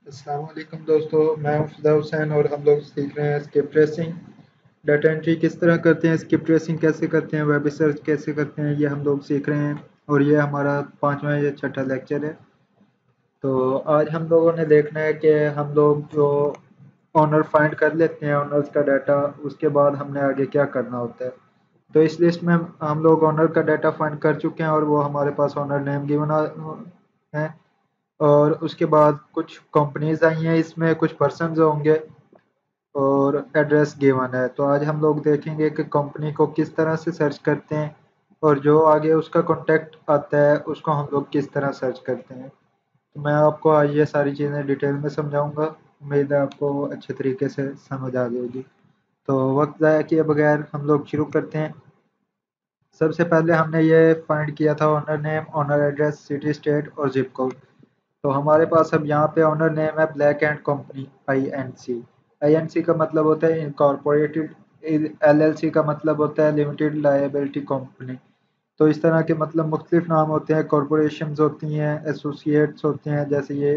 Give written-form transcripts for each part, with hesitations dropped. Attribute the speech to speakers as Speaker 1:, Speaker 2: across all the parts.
Speaker 1: अस्सलाम वालेकुम दोस्तों, मैं हूं फिदा हुसैन और हम लोग सीख रहे हैं स्किप ट्रेसिंग। डाटा एंट्री किस तरह करते हैं, स्किप ट्रेसिंग कैसे करते हैं, वेब रिसर्च कैसे करते हैं, ये हम लोग सीख रहे हैं। और ये हमारा पांचवा या छठा लेक्चर है। तो आज हम लोगों ने देखना है कि हम लोग जो ऑनर फाइंड कर लेते हैं, ऑनर्स का डाटा, उसके बाद हमने आगे क्या करना होता है। तो इस लिस्ट में हम लोग ऑनर का डाटा फाइंड कर चुके हैं और वो हमारे पास ऑनर नेम गिवन है। और उसके बाद कुछ कंपनीज आई हैं, इसमें कुछ पर्सन्स होंगे और एड्रेस गिवन है। तो आज हम लोग देखेंगे कि कंपनी को किस तरह से सर्च करते हैं और जो आगे उसका कॉन्टैक्ट आता है उसको हम लोग किस तरह सर्च करते हैं। तो मैं आपको आज ये सारी चीज़ें डिटेल में समझाऊंगा। उम्मीद है आपको अच्छे तरीके से समझ आ जाएगी। तो वक्त ज़ाया किए बगैर हम लोग शुरू करते हैं। सबसे पहले हमने ये फाइंड किया था owner name, owner address, city, state और जिप कोड। तो हमारे पास अब यहाँ पे ऑनर नेम है black and company, INC। INC का मतलब होता है इनकॉर्पोरेटेड, LLC का मतलब होता है लिमिटेड लायबिलिटी कंपनी। तो इस तरह के मतलब मुख्तलिफ नाम होते हैं, कॉरपोरेशंस होती हैं, एसोसिएट्स होते हैं, जैसे ये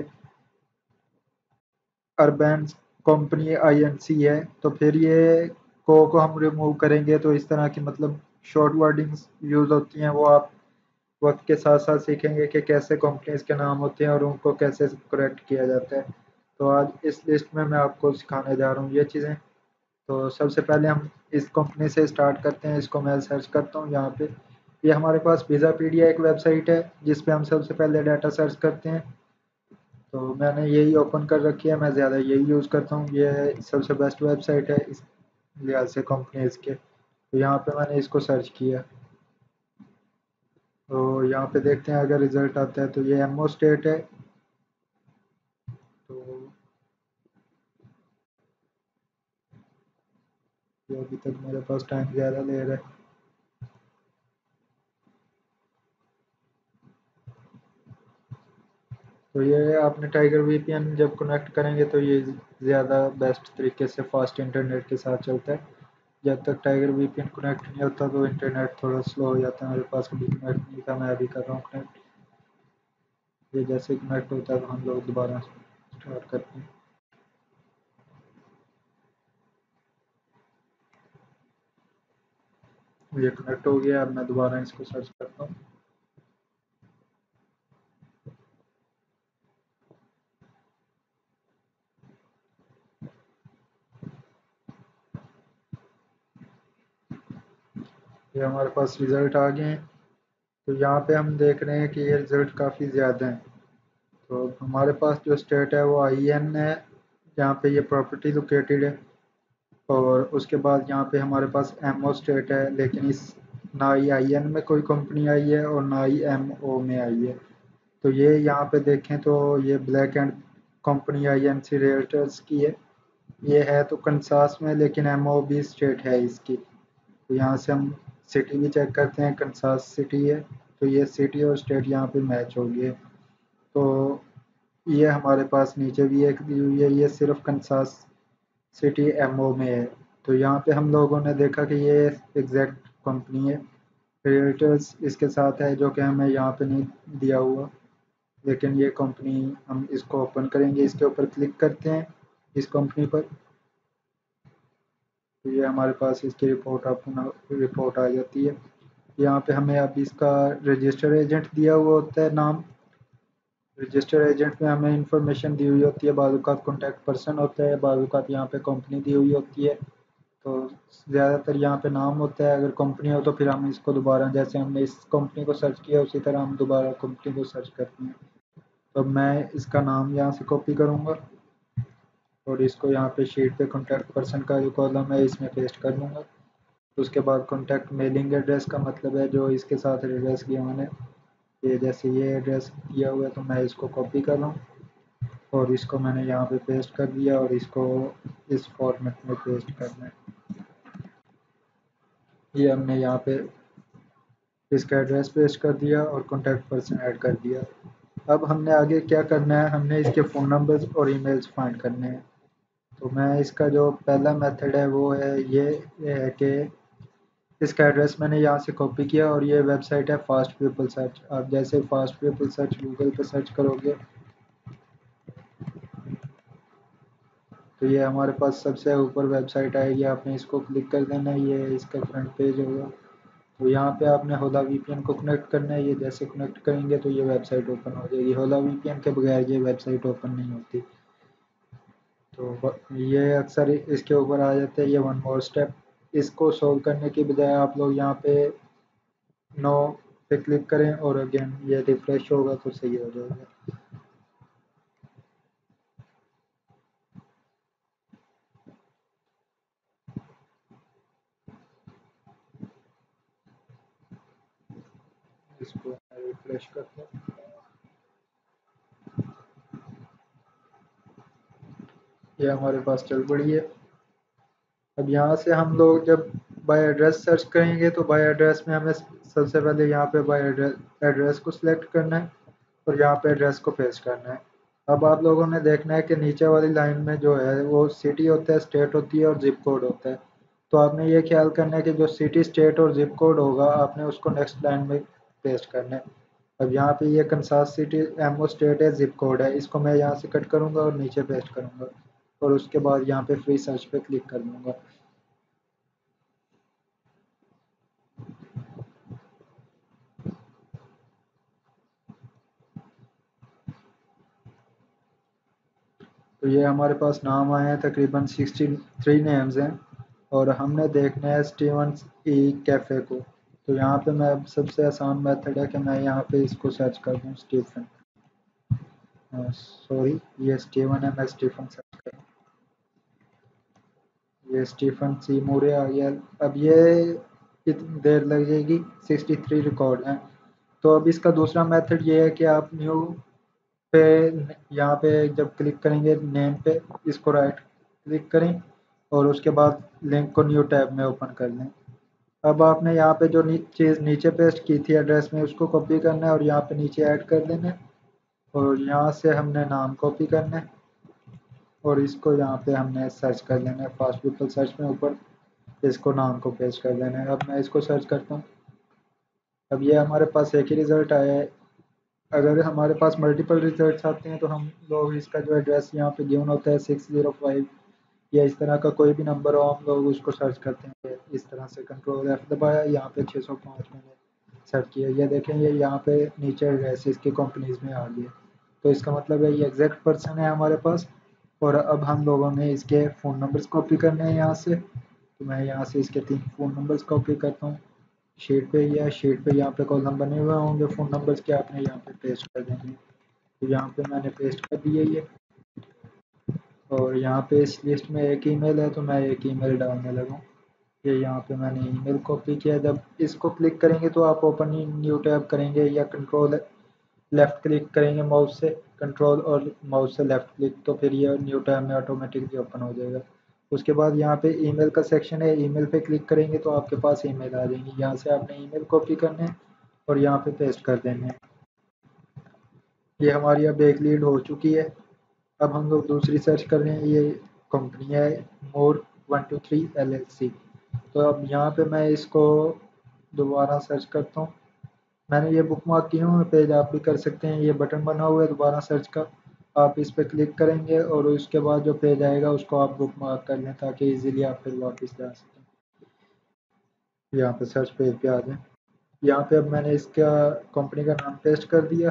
Speaker 1: अर्बन कंपनी INC है। तो फिर ये को हम रिमूव करेंगे तो इस तरह की मतलब शॉर्ट वर्डिंग्स यूज होती हैं, वो आप वक्त के साथ साथ सीखेंगे कि कैसे कंपनीज के नाम होते हैं और उनको कैसे करेक्ट किया जाता है। तो आज इस लिस्ट में मैं आपको सिखाने जा रहा हूँ ये चीज़ें। तो सबसे पहले हम इस कंपनी से स्टार्ट करते हैं। इसको मैं सर्च करता हूँ यहाँ पे। ये हमारे पास वीज़ापीडिया एक वेबसाइट है जिस पे हम सबसे पहले डाटा सर्च करते हैं। तो मैंने यही ओपन कर रखी है, मैं ज़्यादा यही यूज़ करता हूँ, ये सबसे बेस्ट वेबसाइट है इस लिहाज से कंपनीज के। तो यहाँ पे मैंने इसको सर्च किया। तो यहाँ पे देखते हैं अगर रिजल्ट आता है तो ये एमओ स्टेट है। तो ये अभी तक मेरे पास टाइम ज़्यादा ले रहा है। तो ये आपने टाइगर VPN जब कनेक्ट करेंगे तो ये ज़्यादा बेस्ट तरीके से फास्ट इंटरनेट के साथ चलता है। जब तक टाइगर VPN कनेक्ट नहीं होता तो इंटरनेट थोड़ा स्लो हो जाता है। मेरे पास कभी कनेक्ट नहीं था, मैं अभी कर रहा हूँ कनेक्ट। ये जैसे कनेक्ट होता है तो हम लोग दोबारा स्टार्ट करते हैं। ये कनेक्ट हो गया, अब मैं दोबारा इसको सर्च करता हूँ। ये हमारे पास रिजल्ट आ गए हैं। तो यहाँ पे हम देख रहे हैं कि ये रिजल्ट काफ़ी ज़्यादा हैं। तो हमारे पास जो स्टेट है वो IN है, जहाँ पे ये प्रॉपर्टी लोकेटेड है। और उसके बाद यहाँ पे हमारे पास MO स्टेट है, लेकिन इस ना ही IN में कोई कंपनी आई है और ना ही MO में आई है। तो ये यहाँ पे देखें तो ये black and company INC realtors की है। ये है तो कंसास में, लेकिन MO भी स्टेट है इसकी। तो यहाँ से हम सिटी भी चेक करते हैं, कंसास सिटी है। तो ये सिटी और स्टेट यहाँ पे मैच हो गए। तो ये हमारे पास नीचे भी एक दी हुई है, ये सिर्फ कंसास सिटी MO में है। तो यहाँ पे हम लोगों ने देखा कि ये एग्जैक्ट कंपनी है, रियल्टर्स इसके साथ है, जो कि हमें यहाँ पे नहीं दिया हुआ। लेकिन ये कंपनी, हम इसको ओपन करेंगे, इसके ऊपर क्लिक करते हैं इस कंपनी पर। तो ये हमारे पास इसकी रिपोर्ट रिपोर्ट आ जाती है। यहाँ पे हमें अब इसका रजिस्टर एजेंट दिया हुआ होता है नाम। रजिस्टर एजेंट में हमें इंफॉर्मेशन दी हुई होती है, बाज़-ओ-क़ात कॉन्टैक्ट पर्सन होता है, बाज़-ओ-क़ात यहाँ पे कंपनी दी हुई होती है। तो ज़्यादातर यहाँ पे नाम होता है। अगर कंपनी हो तो फिर हम इसको दोबारा, जैसे हमने इस कंपनी को सर्च किया उसी तरह हम दोबारा कंपनी को सर्च करते हैं। तो मैं इसका नाम यहाँ से कॉपी करूँगा और इसको यहाँ पे शीट पे कॉन्टैक्ट पर्सन का जो कॉलम है इसमें पेस्ट कर दूँगा। उसके बाद कॉन्टैक्ट मेलिंग एड्रेस का मतलब है जो इसके साथ एड्रेस गिवन है। ये जैसे ये एड्रेस दिया हुआ है तो मैं इसको कॉपी कर रहा हूँ और इसको मैंने यहाँ पे पेस्ट कर दिया और इसको इस फॉर्मेट में पेस्ट करना है। ये हमने यहाँ पे इसका एड्रेस पेस्ट कर दिया और कॉन्टैक्ट पर्सन ऐड कर दिया। अब हमने आगे क्या करना है, हमने इसके फ़ोन नंबर्स और ईमेल्स फाइंड करने हैं। तो मैं इसका जो पहला मेथड है वो है ये है कि इसका एड्रेस मैंने यहाँ से कॉपी किया और ये वेबसाइट है फास्ट पीपल सर्च। आप जैसे फास्ट पीपल सर्च गूगल पे सर्च करोगे तो ये हमारे पास सबसे ऊपर वेबसाइट आएगी, आपने इसको क्लिक कर देना है, ये इसका फ्रंट पेज होगा। तो यहाँ पे आपने होला वीपीएन को कनेक्ट करना है, ये जैसे कनेक्ट करेंगे तो ये वेबसाइट ओपन हो जाएगी। होला वीपीएन के बगैर ये वेबसाइट ओपन नहीं होती। तो ये अक्सर इसके ऊपर आ जाते हैं, ये वन मोर स्टेप। इसको सोल्व करने की बजाय आप लोग यहाँ पे नो पे क्लिक करें और अगेन ये रिफ्रेश होगा तो सही हो जाएगा। इसको रिफ्रेश करते हैं। ये हमारे पास चल पड़ी है। अब यहाँ से हम लोग जब बाय एड्रेस सर्च करेंगे तो बाय एड्रेस में हमें सबसे पहले यहाँ पे बाय एड्रेस को सिलेक्ट करना है और यहाँ पे एड्रेस को पेस्ट करना है। अब आप लोगों ने देखना है कि नीचे वाली लाइन में जो है वो सिटी होता है, स्टेट होती है और जिप कोड होता है। तो आपने ये ख्याल करना है कि जो सिटी, स्टेट और जिप कोड होगा आपने उसको नेक्स्ट लाइन में पेस्ट करना है। अब यहाँ पे ये कंसास सिटी एमओ स्टेट है, जिप कोड है, इसको मैं यहाँ से कट करूँगा और नीचे पेस्ट करूँगा और उसके बाद यहाँ पे फ्री सर्च पे क्लिक कर दूँगा। तो ये हमारे पास नाम आए हैं, तकरीबन 63 नेम्स हैं और हमने देखना है स्टीवंस ई कैफ़े को। तो यहाँ पे मैं सबसे आसान मेथड है कि मैं यहाँ पे इसको सर्च कर दूँ स्टीफन, सॉरी ये स्टीवन है, मैं स्टीफन सर्च कर, ये स्टीफन सी मोरे आ गया। अब ये कितनी देर लग जाएगी, 63 रिकॉर्ड हैं। तो अब इसका दूसरा मेथड ये है कि आप न्यू पे यहाँ पे जब क्लिक करेंगे नेम पे, इसको राइट क्लिक करें और उसके बाद लिंक को न्यू टैब में ओपन कर लें। अब आपने यहाँ पे जो चीज़ नीचे पेस्ट की थी एड्रेस में उसको कॉपी करना है और यहाँ पे नीचे ऐड कर देना है और यहाँ से हमने नाम कॉपी करना है और इसको यहाँ पे हमने सर्च कर लेना है, फास्ट पीपल सर्च में ऊपर इसको नाम को पेस्ट कर देना है। अब मैं इसको सर्च करता हूँ। अब ये हमारे पास एक ही रिज़ल्ट आया है। अगर हमारे पास मल्टीपल रिजल्ट्स आते हैं तो हम लोग इसका जो एड्रेस यहाँ पे गिवन होता है 605 या इस तरह का कोई भी नंबर हो, हम लोग उसको सर्च करते हैं इस तरह से। कंट्रोल एफ दबाया, यहाँ पे 605 मैंने सर्च किया, ये देखें ये यहाँ पे नीचे एड्रेस इसकी कंपनीज में आ गया। तो इसका मतलब है ये एग्जैक्ट पर्सन है हमारे पास। और अब हम लोगों ने इसके फ़ोन नंबर्स कॉपी करने हैं यहाँ से। तो मैं यहाँ से इसके 3 फ़ोन नंबर्स कॉपी करता हूँ। शीट पे या शीट पे यहाँ पे कॉलम बने हुए होंगे फ़ोन नंबर्स के, आपने यहाँ पे पेस्ट कर देंगे। तो यहाँ पे मैंने पेस्ट कर दिया ये और यहाँ पे इस लिस्ट में एक ईमेल है तो मैं एक ईमेल डालने लगा। ये यहाँ पे मैंने ईमेल कॉपी किया। जब इसको क्लिक करेंगे तो आप ओपन न्यू टैब करेंगे या कंट्रोल लेफ़्ट क्लिक करेंगे माउस से, कंट्रोल और माउस से लेफ़्ट क्लिक, तो फिर ये न्यू टैब में ऑटोमेटिकली ओपन हो जाएगा। उसके बाद यहाँ पे ईमेल का सेक्शन है, ईमेल पे क्लिक करेंगे तो आपके पास ईमेल आ जाएगी। यहाँ से आपने ईमेल कॉपी करने हैं और यहाँ पे पेस्ट कर देने हैं। ये हमारी अब एक लीड हो चुकी है। अब हम लोग दूसरी सर्च कर रहे हैं, ये कंपनी है मोर 123 LLC। तो अब यहाँ पे मैं इसको दोबारा सर्च करता हूँ। मैंने ये बुक मार्क किए हुए पेज, आप भी कर सकते हैं। ये बटन बना हुआ है दोबारा सर्च का, आप इस पर क्लिक करेंगे और उसके बाद जो पेज आएगा उसको आप बुक मार्क कर लें ताकि इजीली आप फिर वापस जा सकें। यहाँ पे सर्च पेज पे आ जाए। यहाँ पे अब मैंने इसका कंपनी का नाम पेस्ट कर दिया।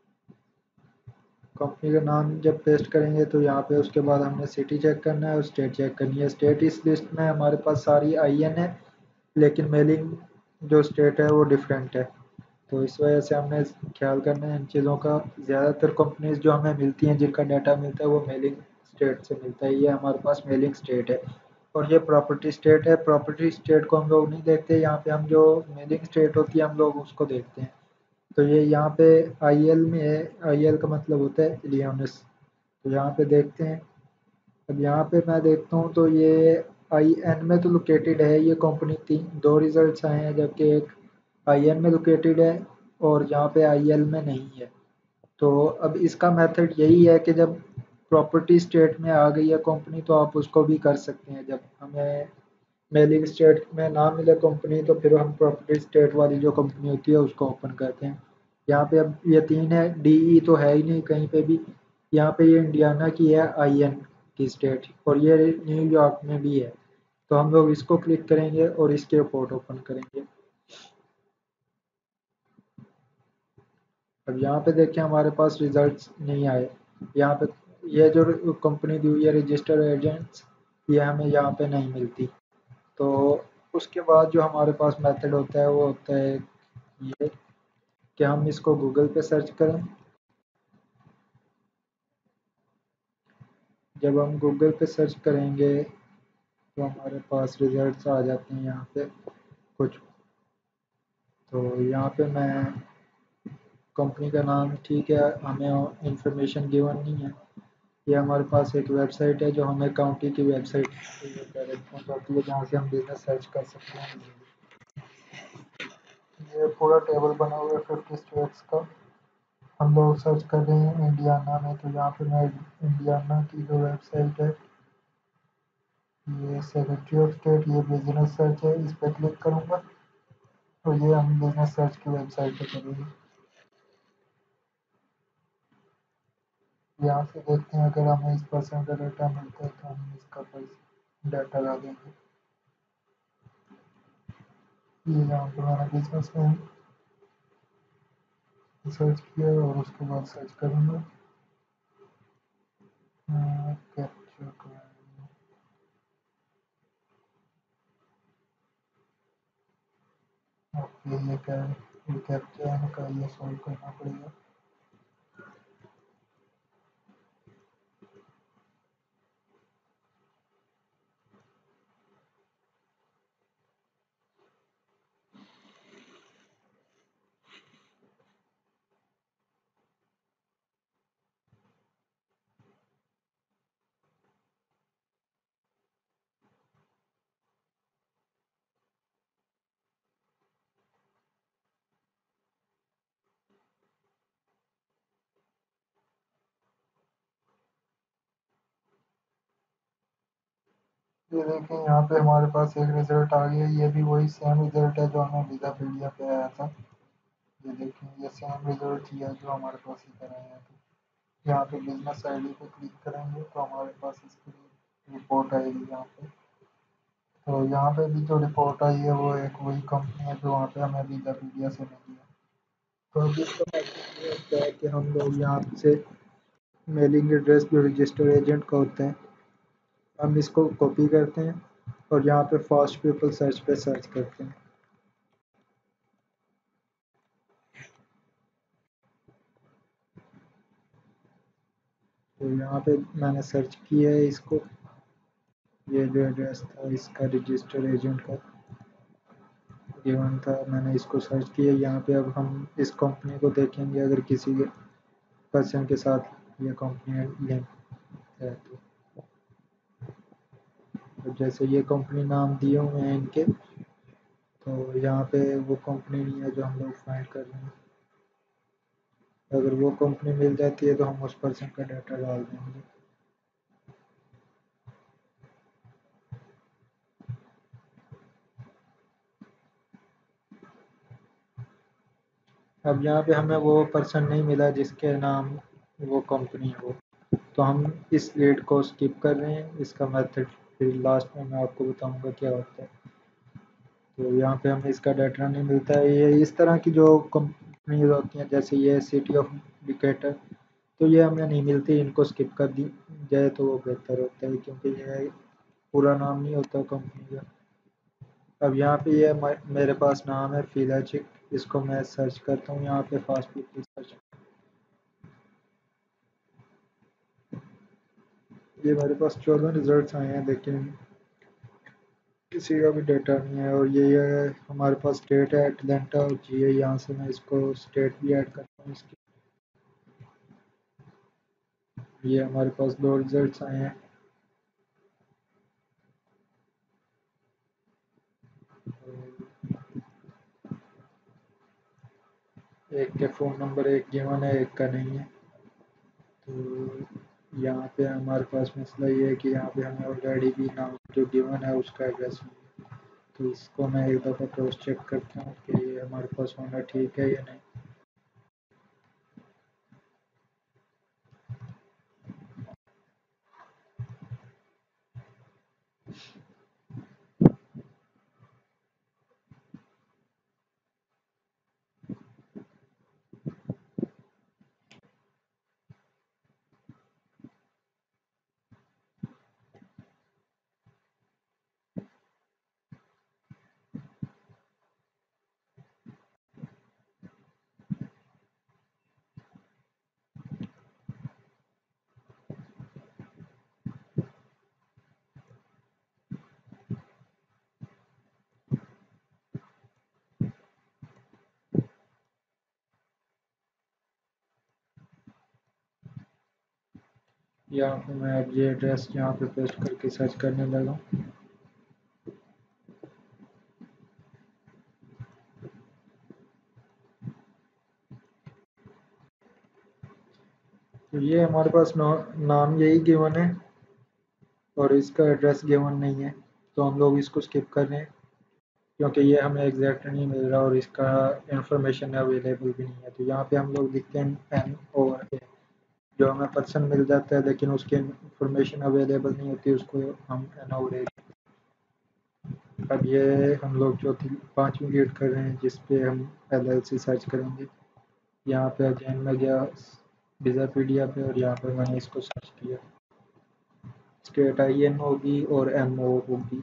Speaker 1: कंपनी का नाम जब पेस्ट करेंगे तो यहाँ पे उसके बाद हमने सिटी चेक करना है और स्टेट चेक करनी है। स्टेट इस लिस्ट में हमारे पास सारी IN है लेकिन मेलिंग जो स्टेट है वो डिफरेंट है। तो इस वजह से हमने ख्याल करना है इन चीज़ों का। ज़्यादातर कंपनीज जो हमें मिलती हैं जिनका डाटा मिलता है वो मेलिंग स्टेट से मिलता है। ये हमारे पास मेलिंग स्टेट है और ये प्रॉपर्टी स्टेट है। प्रॉपर्टी स्टेट को हम लोग नहीं देखते, यहाँ पे हम जो मेलिंग स्टेट होती है हम लोग उसको देखते हैं। तो ये यहाँ पे IL में है, IL का मतलब होता है इलियोनिस। तो यहाँ पे देखते हैं। अब यहाँ पे मैं देखता हूँ तो ये IN में तो लोकेटेड है ये कंपनी। तीन दो रिजल्ट्स आए हैं जबकि एक IN में लोकेटेड है और यहाँ पे IL में नहीं है। तो अब इसका मेथड यही है कि जब प्रॉपर्टी स्टेट में आ गई है कंपनी तो आप उसको भी कर सकते हैं। जब हमें मेलिंग स्टेट में ना मिले कंपनी तो फिर हम प्रॉपर्टी स्टेट वाली जो कंपनी होती है उसको ओपन करते हैं। यहाँ पे अब ये तीन है, DE तो है ही नहीं कहीं पे भी। यहाँ पे ये इंडियाना की है IN की स्टेट, और ये न्यूयॉर्क में भी है। तो हम लोग इसको क्लिक करेंगे और इसके रिपोर्ट ओपन करेंगे। अब यहाँ पे देखिए हमारे पास रिजल्ट्स नहीं आए। यहाँ पे ये जो कंपनी दी हुई है रजिस्टर एजेंट्स, ये हमें यहाँ पे नहीं मिलती। तो उसके बाद जो हमारे पास मेथड होता है वो होता है ये कि हम इसको गूगल पे सर्च करें। जब हम गूगल पे सर्च करेंगे तो हमारे पास रिजल्ट्स आ जाते हैं यहाँ पे कुछ। तो यहाँ पे मैं कंपनी का नाम, ठीक है, हमें इंफॉर्मेशन गिवन नहीं है। ये हमारे पास एक वेबसाइट है जो हमें काउंटी की वेबसाइट होती है जहाँ से हम बिजनेस सर्च कर सकते हैं। ये पूरा टेबल बना हुआ है 50 स्टेट्स का। हम लोग सर्च कर रहे हैं इंडियाना में, तो यहाँ पे मैं इंडियाना की जो वेबसाइट है, ये सेक्रेटरी ऑफ स्टेट, ये बिजनेस सर्च है, इस पर क्लिक करूँगा तो ये हम बिजनेस सर्च की वेबसाइट पे करेंगे। यहाँ से देखते हैं अगर हमें इस पर्सन का डाटा मिलता है तो हम इसका डाटा ला देंगे। ये यहाँ पे मैंने बिजनेस में सर्च किया और उसके बाद सर्च करूँगा कैप्चर करेंगे। ओके, ये कैप्चर का ये सॉल्व करना पड़ेगा। ये देखें यहाँ पे हमारे पास एक रिजल्ट आ गया। ये भी वही सेम रिजल्ट है जो हमें विकिपीडिया पे आया था। ये देखें, ये सेम रिजल्ट ही है जो हमारे पास इधर आया था। यहाँ पे बिजनेस आईडी पे क्लिक करेंगे तो हमारे पास इसकी रिपोर्ट आएगी यहाँ पे। तो यहाँ पे भी जो रिपोर्ट आई है वो एक वही कंपनी है जो वहाँ पे हमें विकिपीडिया से मिली है। तो अब इसका मतलब ये होता है कि हम लोग यहाँ से मेलिंग एड्रेस जो रजिस्टर एजेंट का होता है, हम इसको कॉपी करते हैं और यहाँ पे फास्ट पीपल सर्च पे सर्च करते हैं। तो यहाँ पे मैंने सर्च किया है इसको, ये जो एड्रेस था इसका रजिस्टर एजेंट का गिवन था, मैंने इसको सर्च किया। यहाँ पे अब हम इस कंपनी को देखेंगे अगर किसी के पर्सन के साथ ये कंपनी लिंक है तो जैसे ये कंपनी नाम दिए हुए हैं इनके, तो यहाँ पे वो कंपनी नहीं है जो हम लोग फाइंड कर रहे हैं। अगर वो कंपनी मिल जाती है तो हम उस पर्सन का डाटा डाल देंगे। अब यहाँ पे हमें वो पर्सन नहीं मिला जिसके नाम वो कंपनी हो, तो हम इस लीड को स्किप कर रहे हैं। इसका मेथड फिर लास्ट में मैं आपको बताऊंगा क्या होता है। तो यहाँ पे हमें इसका डाटा नहीं मिलता है। ये इस तरह की जो कंपनी होती हैं जैसे ये सिटी ऑफ डिकेटर, तो ये हमें नहीं मिलती, इनको स्किप कर दी जाए तो वो बेहतर होता है क्योंकि ये पूरा नाम नहीं होता कंपनी का। अब यहाँ पे ये मेरे पास नाम है फिलाचिक, इसको मैं सर्च करता हूँ यहाँ पे फास्ट पीपल सर्च। ये मेरे पास 14 रिजल्ट्स आए हैं लेकिन किसी का भी डेटा नहीं है। और ये हमारे पास स्टेट है एटलांटा और जी है, यहाँ से मैं इसको स्टेट भी ऐड करता हूँ इसकी। ये हमारे पास 2 रिजल्ट्स आए हैं। एक के फ़ोन नंबर एक गिवन है, एक का नहीं है। तो यहाँ पे हमारे पास मसला ये है कि यहाँ पे हमें ऑलरेडी भी नाम जो गिवन है उसका एड्रेस नहीं है। तो इसको मैं एक दफ़ा क्रॉस चेक करता हूँ कि ये हमारे पास होना ठीक है या नहीं। यहाँ पे मैं अब ये एड्रेस यहाँ पे पेस्ट करके सर्च करने लगा। तो ये हमारे पास नाम यही गिवन है और इसका एड्रेस गिवन नहीं है, तो हम लोग इसको स्किप कर रहे हैं क्योंकि ये हमें एग्जैक्ट नहीं मिल रहा और इसका इंफॉर्मेशन अवेलेबल भी नहीं है। तो यहाँ पे हम लोग लिखते हैं NO, जो हमें पर्सन मिल जाता है लेकिन उसकी इंफॉर्मेशन अवेलेबल नहीं होती, उसको हम NO। अब ये हम लोग चौथी पांचवी रीड कर रहे हैं जिस पे हम LLC सर्च करेंगे। यहाँ पे अगेन मैं गया विजापीडिया पे और यहाँ पे मैंने इसको सर्च किया। स्टेट IN होगी और MO होगी।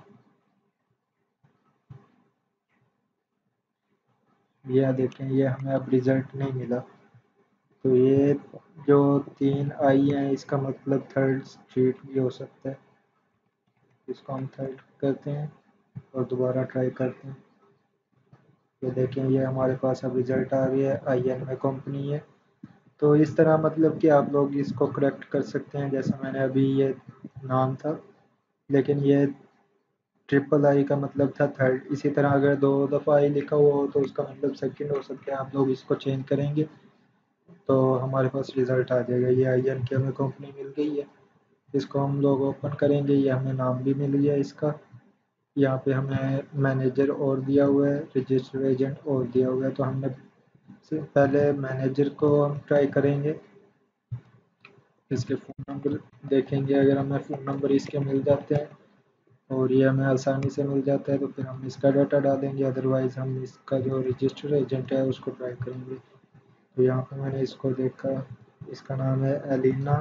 Speaker 1: यह देखें, ये हमें अब रिजल्ट नहीं मिला। तो ये जो 3 आई हैं इसका मतलब थर्ड स्ट्रीट भी हो सकता है। इसको हम थर्ड करते हैं और दोबारा ट्राई करते हैं। ये देखें, ये हमारे पास अब रिजल्ट आ गया है, IN में कंपनी है। तो इस तरह मतलब कि आप लोग इसको करेक्ट कर सकते हैं। जैसे मैंने अभी ये नाम था लेकिन ये ट्रिपल I का मतलब था थर्ड। इसी तरह अगर 2 दफ़ा आई लिखा हुआ हो तो उसका मतलब सेकंड हो सकता है। आप लोग इसको चेंज करेंगे तो हमारे पास रिजल्ट आ जाएगा। ये IN की हमें कंपनी मिल गई है। इसको हम लोग ओपन करेंगे। ये हमें नाम भी मिल गया इसका। यहाँ पे हमें मैनेजर और दिया हुआ है, रजिस्टर एजेंट और दिया हुआ है। तो हमने पहले मैनेजर को हम ट्राई करेंगे। इसके फ़ोन नंबर देखेंगे, अगर हमें फ़ोन नंबर इसके मिल जाते हैं और ये हमें आसानी से मिल जाता है तो फिर हम इसका डाटा डालेंगे। अदरवाइज़ हम इसका जो रजिस्टर एजेंट है उसको ट्राई करेंगे। तो यहाँ पे मैंने इसको देखा, इसका नाम है एलिना।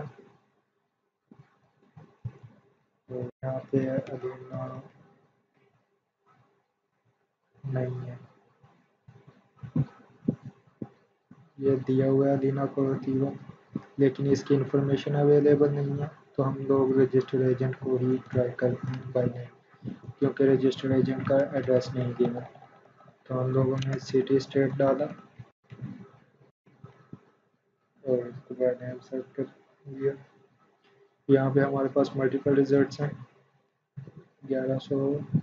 Speaker 1: तो यहाँ पे एलिना नहीं है, ये दिया हुआ है एलिना कोरतीवा, लेकिन इसकी इंफॉर्मेशन अवेलेबल नहीं है। तो हम लोग रजिस्टर एजेंट को ही ट्राई करते हैं बाई नेम, क्योंकि रजिस्टर एजेंट का एड्रेस नहीं दिया। तो हम लोगों ने सिटी स्टेट डाला और उसको बाई नेम सर्च कर दिया। यहाँ पे हमारे पास मल्टीपल रिजल्ट्स हैं। 1100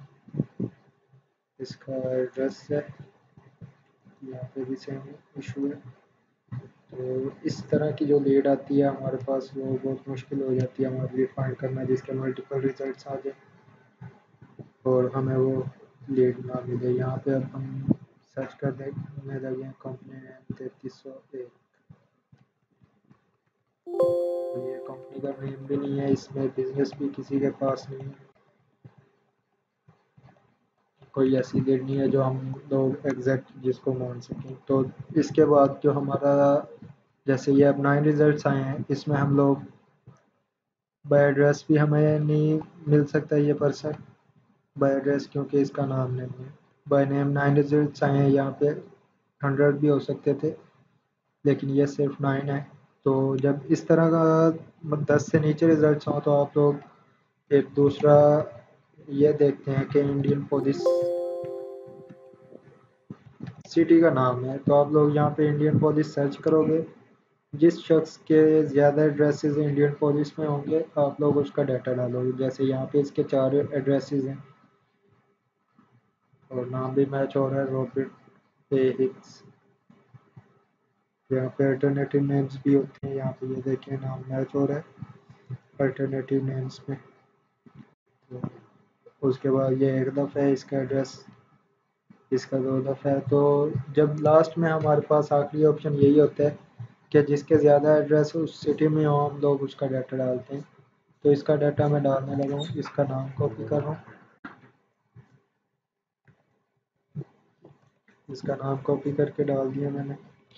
Speaker 1: इसका एड्रेस है, यहाँ पे भी सेम इशू है। तो इस तरह की जो लीड आती है हमारे पास वो बहुत मुश्किल हो जाती है हमारे लिए फाइंड करना, जिसके मल्टीपल रिजल्ट्स आ जाए और हमें वो लीड ना मिले। यहाँ पे अब हम सर्च करने लगे हैं कंपनी नेम 3301। तो ये कंपनी का नेम भी नहीं है, इसमें बिजनेस भी किसी के पास नहीं है, कोई ऐसी लीड नहीं है जो हम लोग एग्जैक्ट जिसको मान सकें। तो इसके बाद जो हमारा, जैसे ये अब 9 रिजल्ट्स आए हैं, इसमें हम लोग बाय एड्रेस भी हमें नहीं मिल सकता ये पर्सन बाय एड्रेस, क्योंकि इसका नाम नहीं है। बाय नेम 9 रिजल्ट्स आए हैं, यहाँ पे 100 भी हो सकते थे लेकिन ये सिर्फ 9 है। तो जब इस तरह का 10 से नीचे रिजल्ट्स हों तो आप लोग एक दूसरा ये देखते हैं कि इंडियन पुलिस सिटी का नाम है। तो आप लोग यहाँ पे इंडियन पुलिस सर्च करोगे, जिस शख्स के ज़्यादा एड्रेसेस इंडियन पुलिस में होंगे आप लोग उसका डाटा डालोगे। जैसे यहाँ पे इसके 4 एड्रेसेस हैं और नाम भी मैच हो रहा है, रॉबर्ट ए हिक्स। यहाँ पे अल्टरनेटिव नेम्स भी होते हैं, यहाँ पे ये देखिए नाम मैच हो रहा है अल्टरनेटिव नेम्स में। तो उसके बाद ये एक दफ़ा है इसका एड्रेस, इसका 2 दफ़ा है। तो जब लास्ट में हमारे पास आखिरी ऑप्शन यही होता है कि जिसके ज़्यादा एड्रेस उस सिटी में हो हम लोग उसका डाटा डालते हैं। तो इसका डाटा मैं डालने लगा हूँ, इसका नाम कॉपी कर रहा हूँ, इसका नाम कॉपी करके डाल दिया मैंने।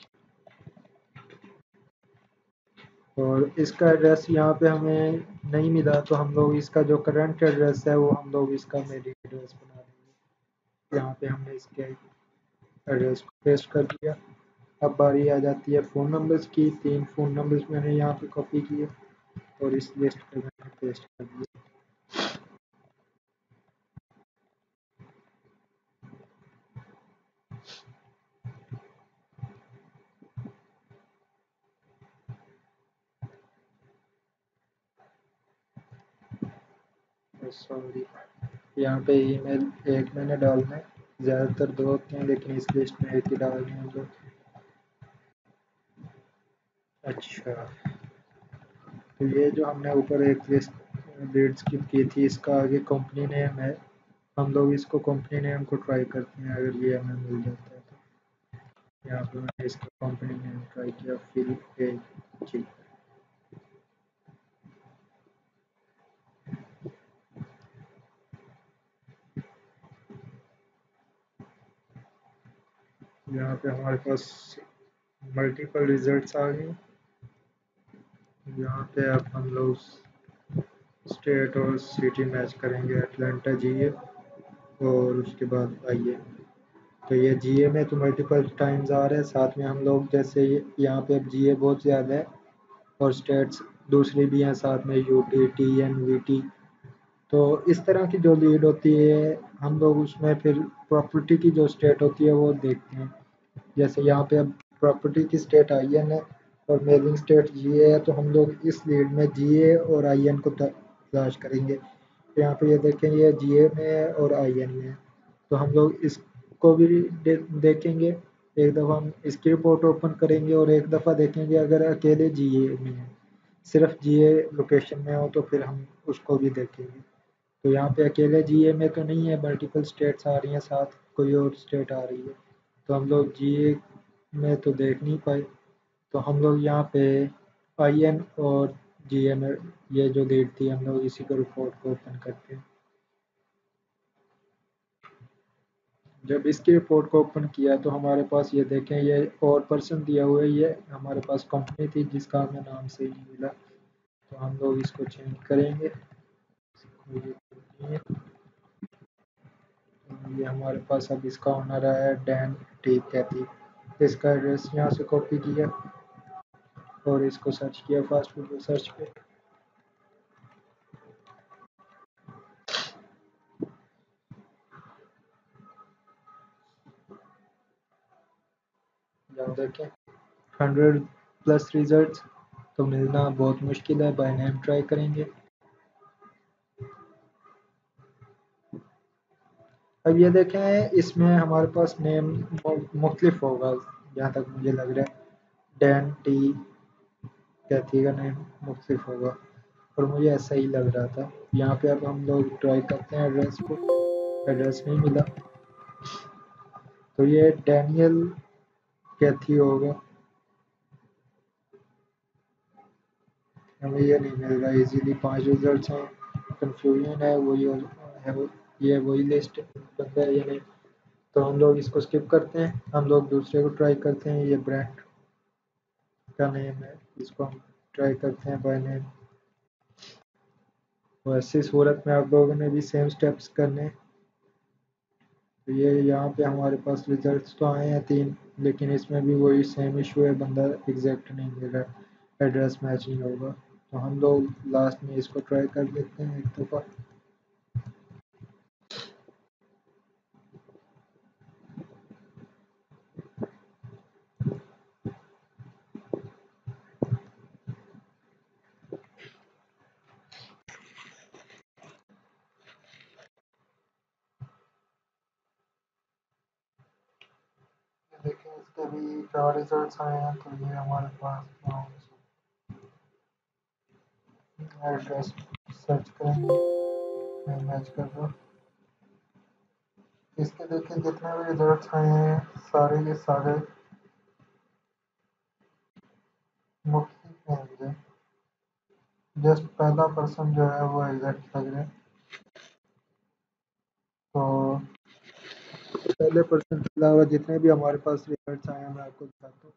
Speaker 1: और इसका एड्रेस यहाँ पे हमें नहीं मिला तो हम लोग इसका जो करंट एड्रेस है वो हम लोग इसका मेल एड्रेस बना देंगे। यहाँ पे हमने इसके एड्रेस को पेस्ट कर दिया। अब बारी आ जाती है फ़ोन नंबर्स की। 3 फ़ोन नंबर्स मैंने यहाँ पे कॉपी किए और इस लिस्ट पे मैंने पेस्ट कर दिया। सॉरी, यहाँ पे ईमेल एक मैंने डालना है, ज़्यादातर दो होते हैं लेकिन इस लिस्ट में एक ही डालने हैं हम लोग। अच्छा, तो ये जो हमने ऊपर एक लिस्ट लीड स्किप की थी, इसका आगे कंपनी नेम है। हम लोग इसको कंपनी नेम को ट्राई करते हैं, अगर ये हमें मिल जाता है तो। यहाँ पे मैंने इसका कंपनी नेम ट्राई किया, फिल ए जी। यहाँ पे हमारे पास मल्टीपल रिजल्ट्स आ गए। यहाँ पे अब हम लोग स्टेट और सिटी मैच करेंगे, अटलांटा जीए और उसके बाद आइए। तो ये जीए में तो मल्टीपल टाइम्स आ रहे हैं, साथ में हम लोग जैसे यहाँ पे अब जीए बहुत ज़्यादा है और स्टेट्स दूसरी भी हैं साथ में, यूटी, टीएन, वीटी। तो इस तरह की जो लीड होती है हम लोग उसमें फिर प्रॉपर्टी की जो स्टेट होती है वो देखते हैं। जैसे यहाँ पे अब प्रॉपर्टी की स्टेट आईएन है और मेलिंग स्टेट जीए है, तो हम लोग इस लीड में जीए और आईएन को तलाश करेंगे। तो यहाँ पे ये देखें, ये जीए में है और आईएन में है, तो हम लोग इसको भी देखेंगे। एक दफ़ा हम इसकी रिपोर्ट ओपन करेंगे और एक दफ़ा देखेंगे अगर अकेले जीए में है, सिर्फ जीए लोकेशन में हो तो फिर हम उसको भी देखेंगे। तो यहाँ पे अकेले जीए में तो नहीं है, मल्टीपल स्टेट्स आ रही हैं, साथ कोई और स्टेट आ रही है, तो हम लोग जीए में तो देख नहीं पाए। तो हम लोग यहाँ पे आईएन और जीए में ये जो लीड थी हम लोग इसी को रिपोर्ट को ओपन करते हैं। जब इसकी रिपोर्ट को ओपन किया तो हमारे पास ये देखें, ये और पर्सन दिया हुआ है, ये हमारे पास कंपनी थी जिसका हमें नाम सही नहीं मिला, तो हम लोग इसको चेंज करेंगे। ये हमारे पास अब इसका ओनर है डैन टी कैथी। इसका एड्रेस यहाँ से कॉपी किया और इसको सर्च किया फास्ट फूड सर्च पे। यहाँ देखें 100+ रिजल्ट तो मिलना बहुत मुश्किल है, बाय नेम ट्राई करेंगे। अब ये देखें, इसमें हमारे पास नेम मुख्तलिफ होगा जहाँ तक मुझे लग रहा है। डैन टी कैथी का नेम मुख्तलिफ होगा और मुझे ऐसा ही लग रहा था। यहाँ पे अब हम लोग ट्राई करते हैं एड्रेस को, एड्रेस नहीं मिला, तो ये डैनियल कैथी होगा, हमें ये नहीं मिल रहा इजीली। 5 रिजल्ट्स हैं, कंफ्यूजन है, वही है ये वही लिस्ट बंदा है या नहीं। तो हम लोग इसको स्किप करते हैं, हम लोग दूसरे को ट्राई करते हैं। ये ब्रांड का नेम है, इसको हम ट्राई करते हैं बाय नेम। वैसे सूरत में आप लोगों ने भी सेम स्टेप्स करने हैं। तो ये यहाँ पे हमारे पास रिजल्ट्स तो आए हैं 3, लेकिन इसमें भी वही सेम इशू है, बंदा एग्जैक्ट नहीं मिल रहा, एड्रेस मैच नहीं होगा। तो हम लोग लास्ट में इसको ट्राई कर लेते हैं एक दफ़ा। देखिए इसके भी 4 रिजल्ट्स आए हैं, तो ये हमारे पास एड्रेस सर्च करेंगे, मैच कर दो। इसके देखिए जितने भी रिजल्ट्स आए हैं सारे के सारे मुख्तलिफ हैं मुझे, जस्ट पहला पर्सन जो है वो एग्जैक्ट लग रहा है। तो पहले पर्सन के अलावा जितने भी हमारे पास रिजल्ट्स आए हैं मैं आपको दिखाता हूँ।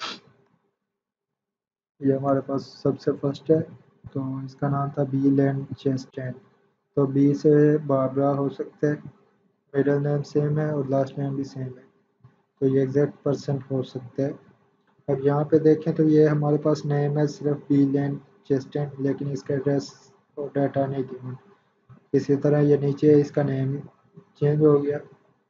Speaker 1: ये हमारे पास सबसे फर्स्ट है, तो इसका नाम था बी लैंड चेस्टैन। तो बी से बाबरा हो सकता है, मिडिल नेम सेम है और लास्ट नेम भी सेम है, तो ये एग्जैक्ट पर्सन हो सकता है। अब यहाँ पे देखें तो ये हमारे पास नेम है सिर्फ बी लैंड चेस्टैन, लेकिन इसका एड्रेस और डाटा नहीं गिवन। इसी तरह ये नीचे इसका नेम चेंज हो गया,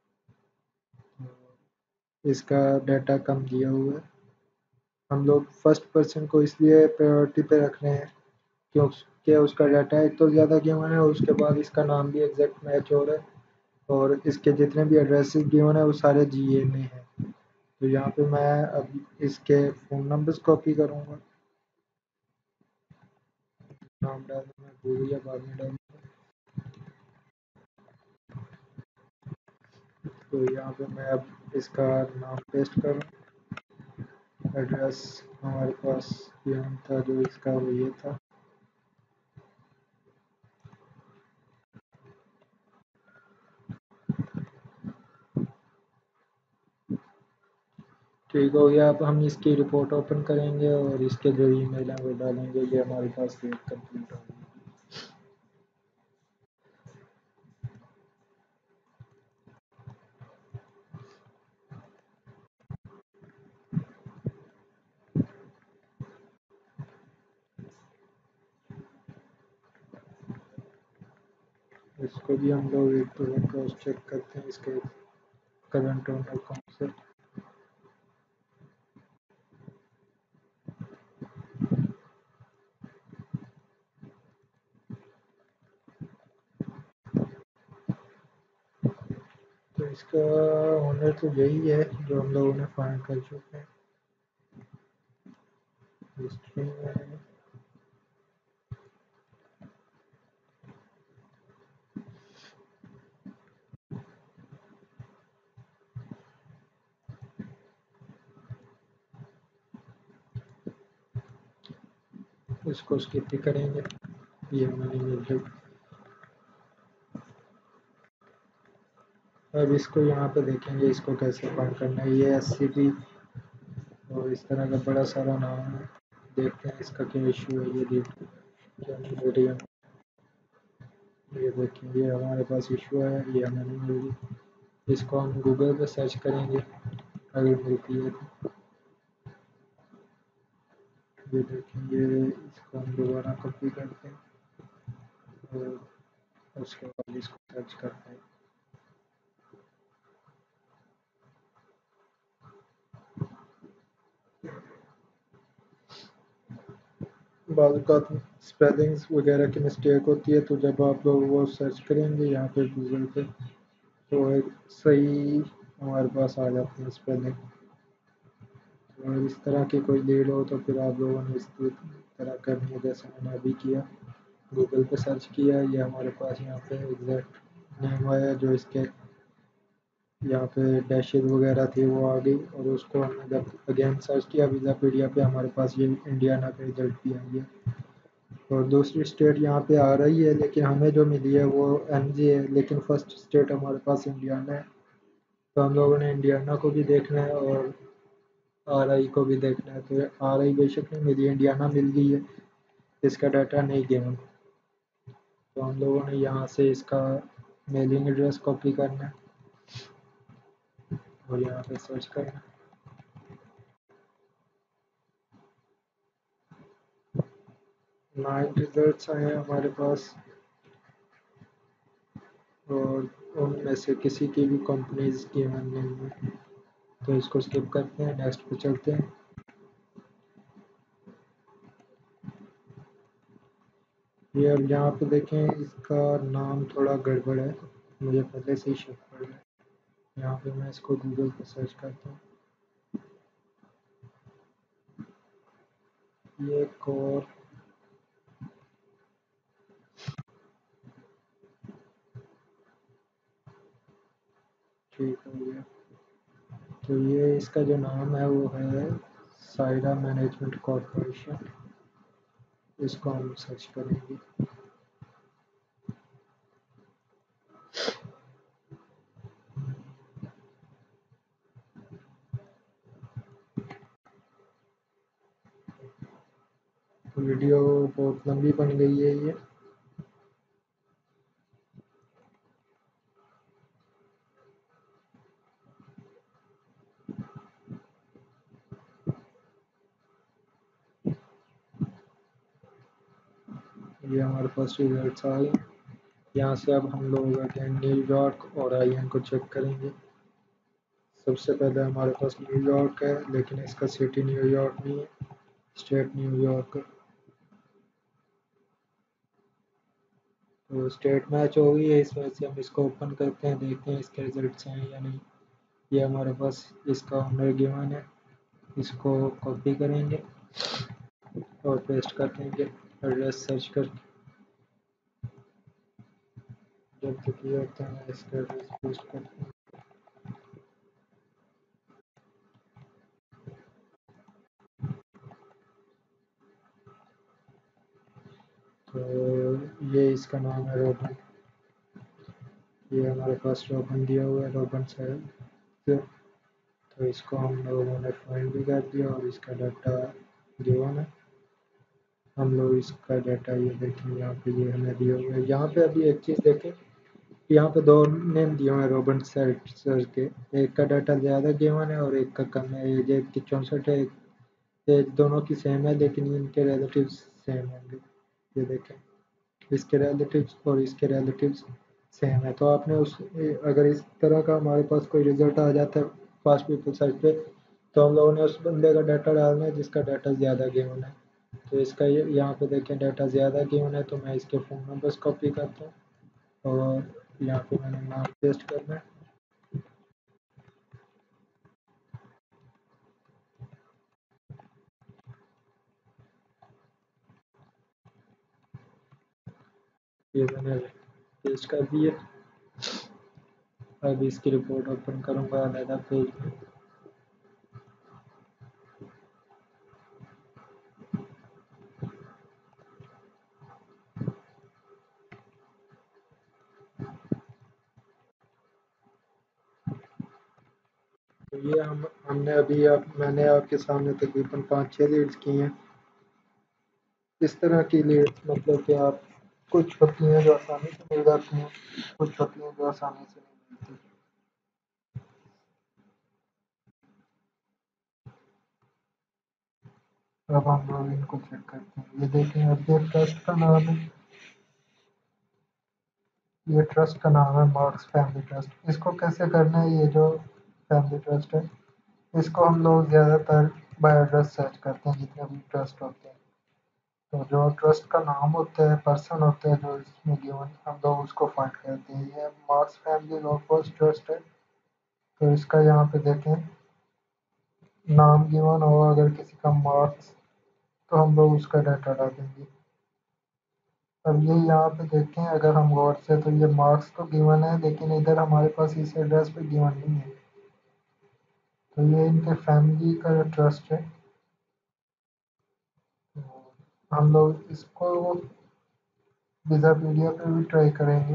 Speaker 1: इसका डाटा कम दिया हुआ है। हम लोग फर्स्ट पर्सन को इसलिए प्रायोरिटी पे रख रहे हैं के उसका डाटा एक तो ज़्यादा गिवन है और उसके बाद इसका नाम भी एग्जैक्ट मैच हो रहा है और इसके जितने भी एड्रेसेस गिवन है वो सारे जीए में है। तो यहाँ पे मैं अब इसके फ़ोन नंबर्स कॉपी करूँगा, नाम डालूँ मैं भूल या बाद में डालूँगा। तो यहाँ पे मैं अब इसका नाम पेस्ट करूँ, एड्रेस हमारे पास यहाँ था जो इसका वो ये था। ठीक हो गया। अब हम इसकी रिपोर्ट ओपन करेंगे और इसके जो ईमेल है वो डालेंगे। ये हमारे पास डेट कंप्लीट हो गई। इसको भी हम लोग एक दो बार क्रॉस चेक करते हैं इसके करंट ओनर कौन से। तो इसका ओनर तो यही है जो हम लोगों ने फाइंड कर चुके हैं हिस्ट्री में। इसको स्किप भी करेंगे, ये हमारी मिल गई। अब इसको यहाँ पे देखेंगे इसको कैसे फाइंड करना है। ये एससीपी और इस तरह का बड़ा सारा नाम है। देखते हैं इसका क्या इशू है। ये देखते क्या नहीं मिल रही है। ये देखिए ये हमारे पास इशू है, ये हमें नहीं मिल रही। इसको हम गूगल पे सर्च करेंगे अगर मिलती है तो। ये देखेंगे इसको हम दोबारा कॉपी करते हैं और उसके बाद इसको सर्च करते हैं। बाज़ स्पेलिंग्स वगैरह की मिस्टेक होती है, तो जब आप लोग वो सर्च करेंगे यहाँ पे गूगल पे तो एक सही हमारे पास आ जाती है स्पेलिंग। और इस तरह की कोई लीड हो तो फिर आप लोगों ने इस तरह करनी है जैसे मैंने अभी किया। गूगल पे सर्च किया, ये हमारे पास यहाँ पे एग्जैक्ट नेम आया जो इसके यहाँ पे डैशेज वगैरह थी वो आ गई। और उसको हमने जब अगेन सर्च किया विकिपीडिया पे हमारे पास ये इंडियाना का रिजल्ट भी आ गया। और दूसरी स्टेट यहाँ पे आ रही है लेकिन हमें जो मिली है वो एनजी है, लेकिन फर्स्ट स्टेट हमारे पास इंडियाना है। तो हम लोगों ने इंडियाना को भी देखना है और आरआई को भी देखना है। तो आरआई बेशक नहीं मिली, इंडियाना मिल गई है, इसका डाटा नहीं गिवन। तो हम लोगों ने यहाँ से इसका मेलिंग एड्रेस कॉपी करना है और यहाँ पे सर्च करना है। 9 रिजल्ट्स आए हैं हमारे पास और उनमें से किसी की भी कंपनीज की नहीं है। तो इसको स्किप करते हैं, नेक्स्ट पे चलते हैं। ये अब यहाँ पे देखें इसका नाम थोड़ा गड़बड़ है, मुझे पहले से ही शक पड़ रहा है। यहाँ पे मैं इसको गूगल पे सर्च करता हूँ। ये एक और ठीक हो गया। तो ये इसका जो नाम है वो है सायरा मैनेजमेंट कॉरपोरेशन। इसको हम सर्च करेंगे। तो वीडियो बहुत लंबी बन गई है ये हमारे पास रिजल्ट्स आ गए। यहाँ से अब हम लोग अगेन न्यूयॉर्क और आईएन को चेक करेंगे। सबसे पहले हमारे पास न्यूयॉर्क है लेकिन इसका सिटी न्यूयॉर्क नहीं है, स्टेट न्यूयॉर्क है। तो स्टेट मैच हो गई है, इस वजह से हम इसको ओपन करते हैं, देखते हैं इसके रिजल्ट्स हैं या नहीं। ये हमारे पास इसका ओनर गिवन है, इसको कॉपी करेंगे और पेस्ट कर देंगे एड्रेस सर्च करके। जब तक ये होता है इसका एड्रेस पेस्ट करते हैं। तो ये इसका नाम है रोबन, ये हमारे पास रोबन दिया हुआ है, रोबन सर। तो इसको हम लोगों ने फाइंड भी कर दिया और इसका डाटा गिवन है। हम लोग इसका डाटा ये देखें, यहाँ पे ये हमें दिया हुआ है। यहाँ पे अभी एक चीज़ देखें, यहाँ पे दो नेम दिए हुए हैं रॉबर्ट सर के। एक का डाटा ज़्यादा गिवन है और एक का कम है। एज एक की 64 है, एज दोनों की सेम है, लेकिन इनके रिलेटिव्स सेम होंगे। ये देखें, इसके रिलेटिव्स और इसके रिलेटिव्स सेम है। तो आपने उस अगर इस तरह का हमारे पास कोई रिजल्ट आ जाता है फास्ट पीपल सर्च पे, तो हम लोगों ने उस बंदे का डाटा डालना है जिसका डाटा ज़्यादा गिवन है। तो इसका यहाँ पे देखें डाटा ज़्यादा गिवन है, तो मैं इसके फ़ोन नंबर्स कॉपी करता हूँ और यहाँ पे मैंने नाम पेस्ट करना है। ये मैंने पेस्ट कर दिए। अब इसकी रिपोर्ट ओपन करूँगा अलहदा पेज में। तो ये हमने अभी मैंने आपके सामने तकरीबन 5-6 लीड्स की हैं। इस तरह की लीड्स मतलब कि आप कुछ होती हैं जो आसानी से मिल जाती हैं, कुछ होती हैं जो आसानी से नहीं मिलती। अब हम लोग इनको चेक करते हैं। ये देखें, अब ये ट्रस्ट का नाम है, ये ट्रस्ट का नाम है मार्क्स फैमिली ट्रस्ट। इसको कैसे करना है, ये जो फैमिली ट्रस्ट है इसको हम लोग ज़्यादातर बाय एड्रेस सर्च करते हैं जितने भी ट्रस्ट होते हैं। तो जो ट्रस्ट का नाम होता है, पर्सन होता है जो इसमें गिवन, हम लोग उसको फाइंड करते हैं। ये Marks family law post trust है। तो इसका यहाँ पे देखें, नाम गिवन हो अगर किसी का मार्क्स, तो हम लोग उसका डाटा डालेंगे। अब ये यहाँ पे देखें अगर हम गौर से, तो ये मार्क्स तो गिवन है लेकिन इधर हमारे पास इस एड्रेस पे गिवन नहीं है। तो ये इनके फैमिली का जो ट्रस्ट है, तो हम लोग इसको विजापीडिया पे भी ट्राई करेंगे।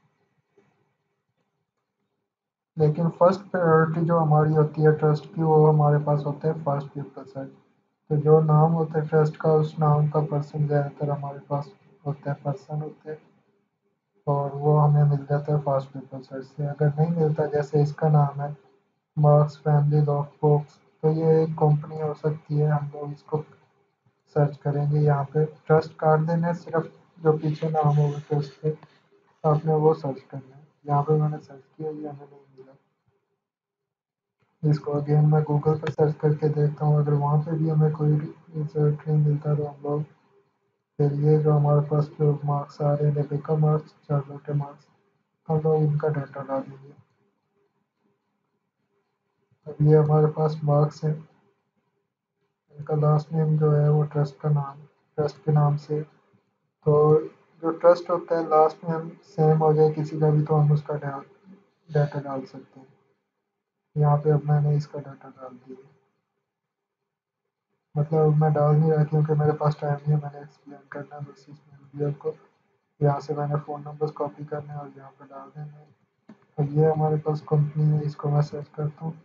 Speaker 1: लेकिन फर्स्ट प्रायोरिटी जो हमारी होती है ट्रस्ट की, वो हमारे पास होता है फास्ट पीपल सर्च। तो जो नाम होता है ट्रस्ट का, उस नाम का पर्सन ज़्यादातर हमारे पास होता है, पर्सन होते हैं, और वो हमें मिल जाता है फास्ट पीपल सर्च से। अगर नहीं मिलता, जैसे इसका नाम है मार्क्स फैमिली लॉ फोक्स, तो ये एक कंपनी हो सकती है। हम लोग इसको सर्च करेंगे, यहाँ पे ट्रस्ट काट देना है, सिर्फ जो पीछे नाम होगा ट्रस्ट पे आपने वो सर्च करना है। यहाँ पे मैंने सर्च किया, ये हमें नहीं मिला। इसको अगेन मैं गूगल पर सर्च करके देखता हूँ, अगर वहाँ पे भी हमें कोई रिजल्ट नहीं मिलता तो हम लोग फिर ये जो हमारे पास जो मार्क्स आ रहे हैं, रेबेका मार्क्स, चार्लोटे मार्क्स, हम लोग इनका डाटा डालेंगे। अब ये हमारे पास मार्क्स है, इनका लास्ट नेम जो है वो ट्रस्ट का नाम, ट्रस्ट के नाम से। तो जो ट्रस्ट होता है लास्ट नेम सेम हो जाए किसी का भी, तो हम उसका डाटा डाल सकते हैं। यहाँ पे अब मैंने इसका डाटा डाल दिया। मतलब मैं डाल नहीं रहा क्योंकि मेरे पास टाइम नहीं है, मैंने एक्सप्लेन करना है बस इसमें वीडियो को। यहाँ से मैंने फ़ोन नंबर्स कॉपी करने हैं और यहाँ पे डाल देने हैं। अब ये हमारे पास कंपनी है, इसको मैं सर्च करता हूँ।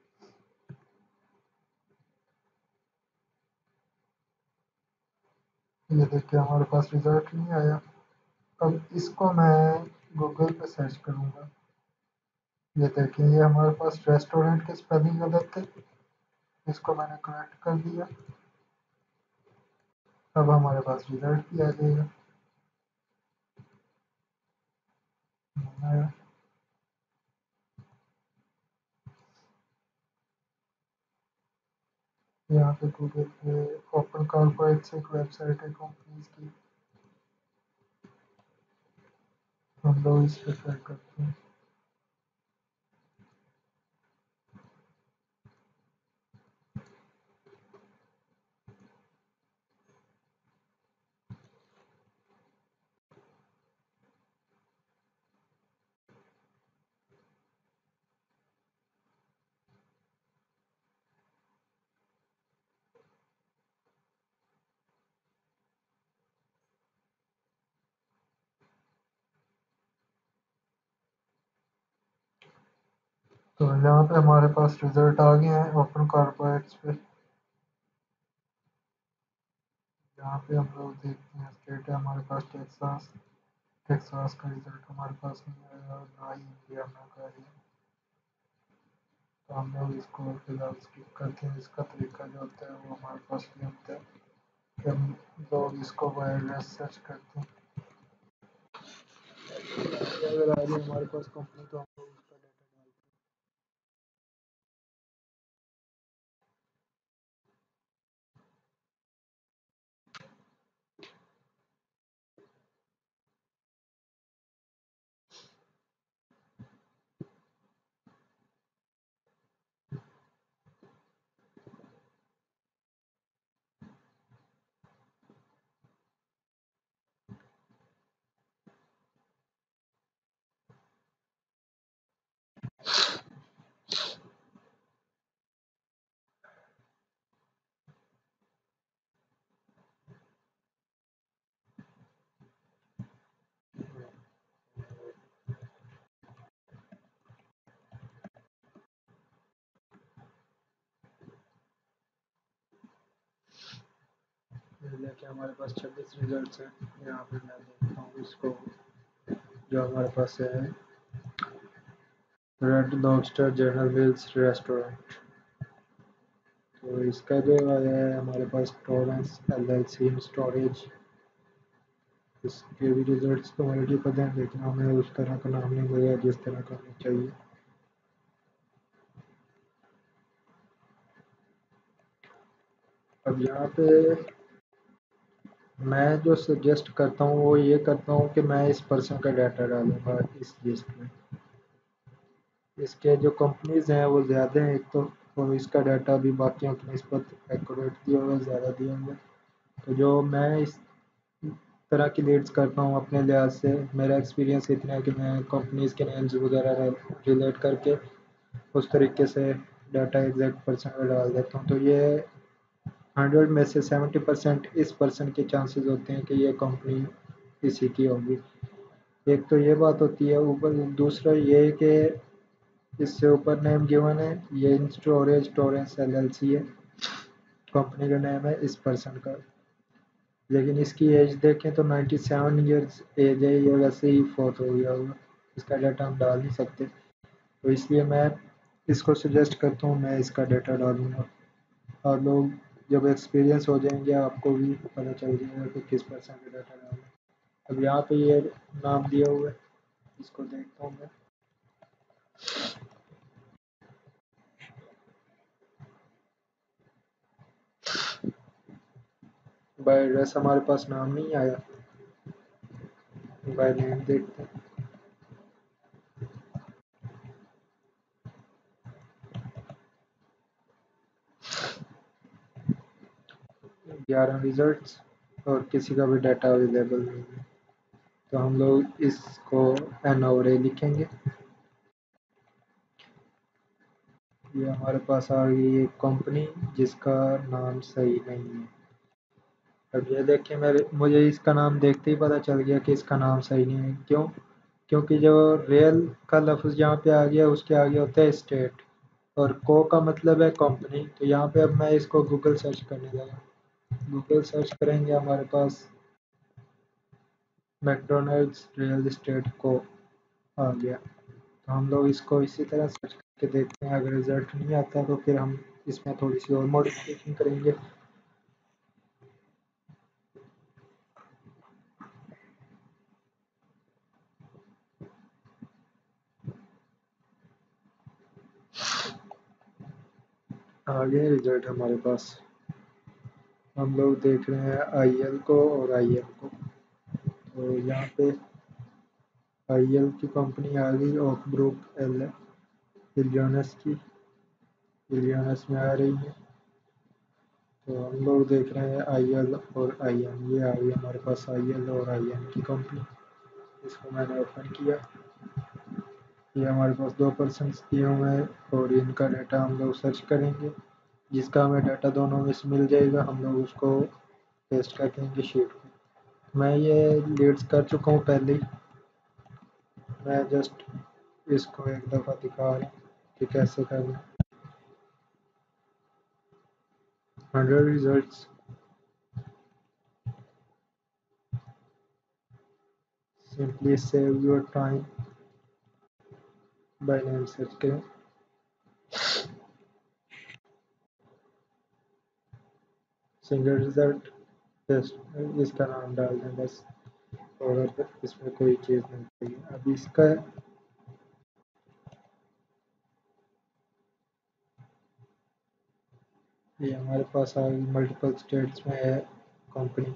Speaker 1: ये देखिए हमारे पास रिजल्ट नहीं आया। अब इसको मैं गूगल पे सर्च करूँगा। ये देखिए, ये हमारे पास रेस्टोरेंट के स्पेलिंग गलत थे, इसको मैंने करेक्ट कर दिया। अब हमारे पास रिजल्ट भी आ जाएगा। मैं यहाँ पे गूगल पे ओपन कॉर्पोरेट से एक वेबसाइट है कंपनीज की, हम लोग इस पे ट्राई करते हैं। तो यहाँ पे हमारे पास रिजल्ट आ गए हैं ओपन कार्बोहाइड्रेट्स पे। यहाँ पे हम लोग देखते हैं स्टेट है हमारे पास टेक्सास। टेक्सास का रिजल्ट हमारे पास नहीं आया और ना ही इंडिया में का है। तो हम लोग इसको फिलहाल स्किप करते हैं। इसका तरीका जो होता है वो हमारे पास ये होता है कि हम लोग इसको वायरलेस सर्च करते हैं। अगर आ रही है हमारे पास कंपनी तो हम लोग उसका डाटा डालते हैं। देखिए हमारे पास 26 रिजल्ट्स हैं। यहाँ पे मैं देखता हूँ इसको जो हमारे पास है Red Lobster General Mills restaurant. तो इसका जो आया है हमारे पास टॉरेंस एलएलसी इन स्टोरेज। इसके भी रिजल्ट्स तो ऑलरेडी पता है लेकिन हमें उस तरह का नाम नहीं मिला जिस तरह का हमें चाहिए। अब यहाँ पे मैं जो सजेस्ट करता हूँ वो ये करता हूँ कि मैं इस पर्सन का डाटा डालूंगा इस लिस्ट में। इसके जो कंपनीज हैं वो ज़्यादा हैं एक तो इसका डाटा भी बाकियों की निस्बत एक्यूरेट दिया हुआ है, ज़्यादा दिया हुआ है। तो जो मैं इस तरह की लीड्स करता हूँ अपने लिहाज से मेरा एक्सपीरियंस इतना है कि मैं कंपनीज के नेम्स वगैरह रिलेट करके उस तरीके से डाटा एग्जैक्ट पर्सन का डाल देता हूँ। तो ये 100 में से 70% इस पर्सन के चांसेस होते हैं कि ये कंपनी इसी की होगी। एक तो ये बात होती है ऊपर। दूसरा ये है कि इससे ऊपर नेम गिवन है ये इन स्टोरेज टोरेंस एलएलसी है। कंपनी का नेम है इस पर्सन का। लेकिन इसकी एज देखें तो 97 ईयर्स एज है। ये वैसे ही फोर्थ हो गया होगा। इसका डाटा हम डाल नहीं सकते। तो इसलिए मैं इसको सजेस्ट करता हूँ मैं इसका डाटा डालूँगा। और लोग जब एक्सपीरियंस हो जाएंगे आपको भी पता चल जाएगा कि किस पर्सन का डाटा डालना है। अब यहाँ पे ये नाम दिया हुआ है इसको देखता हूँ मैं। बाय एड्रेस हमारे पास नाम नहीं आया। बाय नेम देखते हैं। 11 रिजल्ट्स और किसी का भी डाटा अवेलेबल नहीं है। तो हम लोग इसको एन ओवरे लिखेंगे। ये हमारे पास आ गई एक कंपनी जिसका नाम सही नहीं है। अब ये देखिए मुझे इसका नाम देखते ही पता चल गया कि इसका नाम सही नहीं है। क्यों? क्योंकि जो रियल का लफ्ज़ यहाँ पे आ गया उसके आगे होता है स्टेट और को का मतलब है कंपनी। तो यहाँ पे अब मैं इसको गूगल सर्च करने लगा। गूगल सर्च करेंगे हमारे पास मैकडोनल्ड्स रियल एस्टेट को आ गया। तो हम लोग इसको इसी तरह सर्च करके देखते हैं। अगर रिजल्ट नहीं आता तो फिर हम इसमें थोड़ी सी और मॉडिफिकेशन करेंगे। आ गया रिजल्ट हमारे पास। हम लोग देख रहे हैं आई एल को और आई एम को। तो यहाँ पे आईएल की कंपनी आ गई, ऑक ब्रुक एल इलियनस की, इलियनस में आ रही है। तो हम लोग देख रहे हैं आईएल और आईएन, ये आ गई हमारे पास आईएल और आईएन की कंपनी। इसको मैंने ओपन किया। ये हमारे पास 2% दिए हुए हैं और इनका डाटा हम लोग सर्च करेंगे। जिसका हमें डाटा दोनों में से मिल जाएगा हम लोग उसको पेस्ट कर देंगे शीट में। मैं ये लीड्स कर चुका हूँ पहले ही। मैं जस्ट इसको एक दफ़ा दिखा रहा हूँ कि कैसे करना। 100 results, simply save your time by name search करें। सिंगल रिजल्ट पेस्ट, इसका नाम डाल दें बस, और इसमें कोई चीज़ नहीं चाहिए। अब इसका ये हमारे पास आ गई, मल्टीपल स्टेट्स में है कंपनी।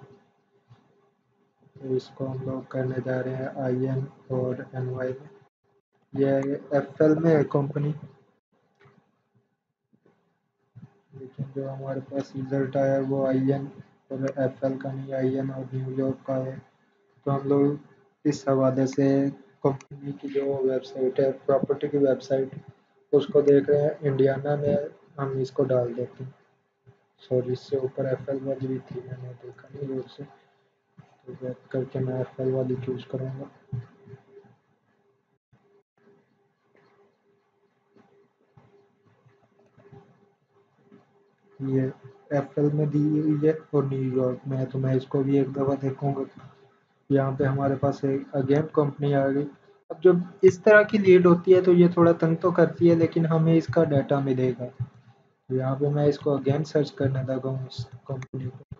Speaker 1: तो इसको हम लोग करने जा रहे हैं आईएन और एनवाई में। ये एफएल में है कंपनी, लेकिन जो हमारे पास रिजल्ट आया है वो आईएन और एफएल का नहीं, आईएन और न्यूयॉर्क का है। तो हम लोग इस हवाले से कंपनी की जो वेबसाइट है, प्रॉपर्टी की वेबसाइट, उसको देख रहे हैं। इंडियाना में हम इसको डाल देते हैं। सॉरी, इससे ऊपर एफएल वाली भी थी, मैंने देखा नहीं दूर से, तो बैक करके मैं एफएल वाली चूज़ करूँगा। ये एफएल में दी हुई है और न्यूयॉर्क में है, तो मैं इसको भी एक दफ़ा देखूँगा। यहाँ पे हमारे पास एक अगेन कंपनी आ गई। अब जब इस तरह की लीड होती है तो ये थोड़ा तंग तो करती है, लेकिन हमें इसका डाटा मिलेगा। तो यहाँ पे मैं इसको अगेन सर्च करने लगा हूँ इस कंपनी को।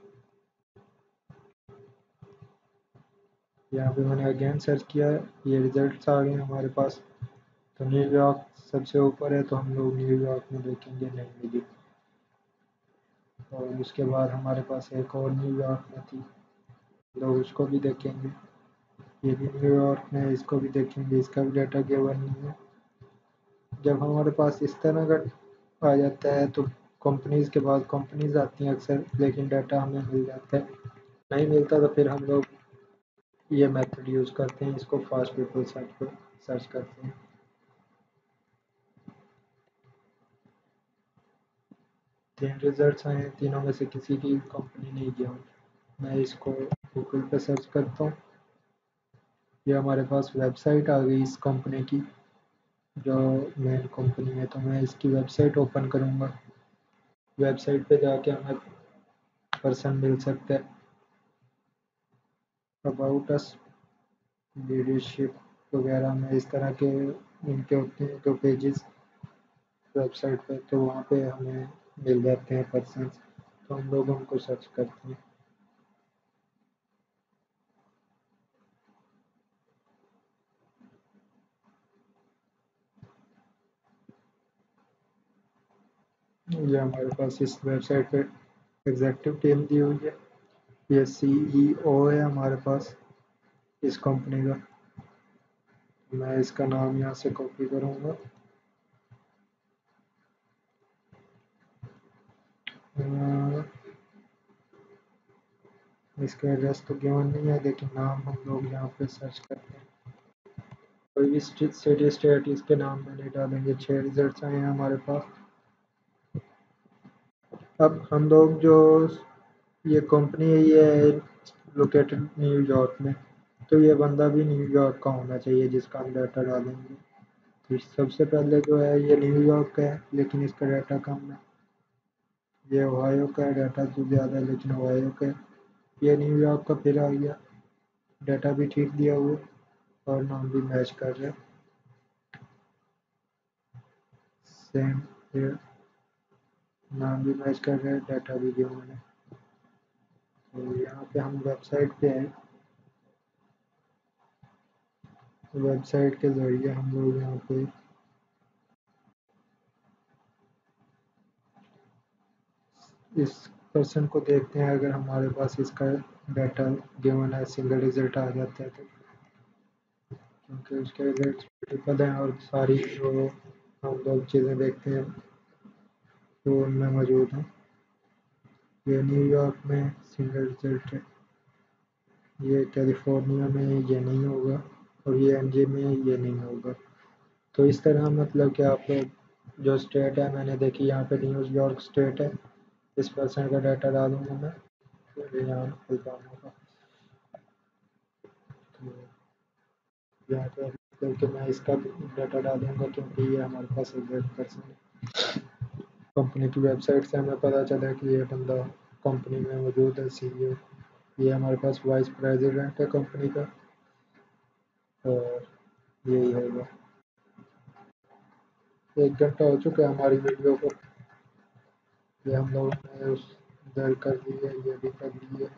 Speaker 1: यहाँ पे मैंने अगेन सर्च किया, ये रिजल्ट्स आ गए हमारे पास। तो न्यूयॉर्क सबसे ऊपर है, तो हम लोग न्यूयॉर्क में देखेंगे, नहीं मिली। और उसके बाद हमारे पास एक और न्यूयॉर्क में थी, लोग उसको भी देखेंगे। ये भी न्यूयॉर्क में है, इसको भी देखेंगे, इसका भी डाटा गिवन नहीं है। जब हमारे पास इस तरह का आ जाता है तो कंपनीज के बाद कंपनीज आती हैं अक्सर, लेकिन डाटा हमें मिल जाता है। नहीं मिलता तो फिर हम लोग ये मेथड यूज़ करते हैं, इसको फास्ट पीपल सर्च पर सर्च करते हैं। 3 रिजल्ट्स आए हैं, तीनों में से किसी की कंपनी नहीं गया। मैं इसको गूगल पे सर्च करता हूँ। ये हमारे पास वेबसाइट आ गई इस कंपनी की, जो मेन कंपनी है। तो मैं इसकी वेबसाइट ओपन करूँगा। वेबसाइट पे जाके हमें पर्सन मिल सकता है, अबाउट अस, लीडरशिप वगैरह में इस तरह के इनके होते हैं जो पेजेस वेबसाइट पे, तो वहाँ पे हमें मिल जाते हैं पर्सन। तो हम लोग उनको सर्च करते हैं। ये हमारे पास इस वेबसाइट पे एग्जेक्टिव टीम दी हुई है। ये सीईओ है हमारे पास इस कंपनी का। मैं इसका नाम यहाँ से कॉपी करूँगा। इसका एड्रेस तो गिवन नहीं है, लेकिन नाम हम लोग यहाँ पे सर्च करते हैं। कोई भी सिटी स्टेट इसके नाम में नहीं डालेंगे। 6 रिजल्ट्स आए हैं हमारे पास। अब हम लोग जो ये कंपनी है ये लोकेटेड न्यूयॉर्क में, तो ये बंदा भी न्यूयॉर्क का होना चाहिए जिसका हम डाटा डालेंगे। तो सबसे पहले जो है ये न्यूयॉर्क का है, लेकिन इसका डाटा कम है। ये ओहायो का है, डाटा तो ज़्यादा है लेकिन ओहायो का है। ये न्यूयॉर्क का फिर आ गया, डाटा भी ठीक दिया हुआ और नाम भी मैच कर रहा है। सेम फिर नाम भी मैच कर रहा है, डाटा भी दिया मैंने। तो यहाँ पे हम वेबसाइट पे हैं। वेबसाइट के ज़रिए हम लोग यहाँ पे इस पर्सन को देखते हैं। अगर हमारे पास इसका डाटा गिवन है, सिंगल रिजल्ट आ जाता है तो क्योंकि उसके रेट्स ट्रिपल हैं और सारी जो हम लोग चीज़ें देखते हैं वो उनमें मौजूद हैं। ये न्यूयॉर्क में सिंगल रिजल्ट है, ये कैलिफोर्निया में ये नहीं होगा और ये एनजे में ये नहीं होगा। तो इस तरह मतलब कि आप लोग जो स्टेट है मैंने देखी यहाँ पे न्यूयॉर्क स्टेट है, इस परसेंट का डाटा डालूंगा मैं, फिर यहाँ अल्बामा का, तो यहाँ पे करके मैं इसका डाटा डालूंगा क्योंकि ये हमारे पास एग्जैक्ट परसेंट है। कंपनी की वेबसाइट से हमें पता चला कि ये बंदा कंपनी में मौजूद है, सीईओ। ये हमारे पास वाइस प्रेसिडेंट है कंपनी का और यही होगा। 1 घंटा हो चुका है हमारी वीडियो को, ये हम लोगों ने उस दर्ज कर ली है, ये भी कर ली है।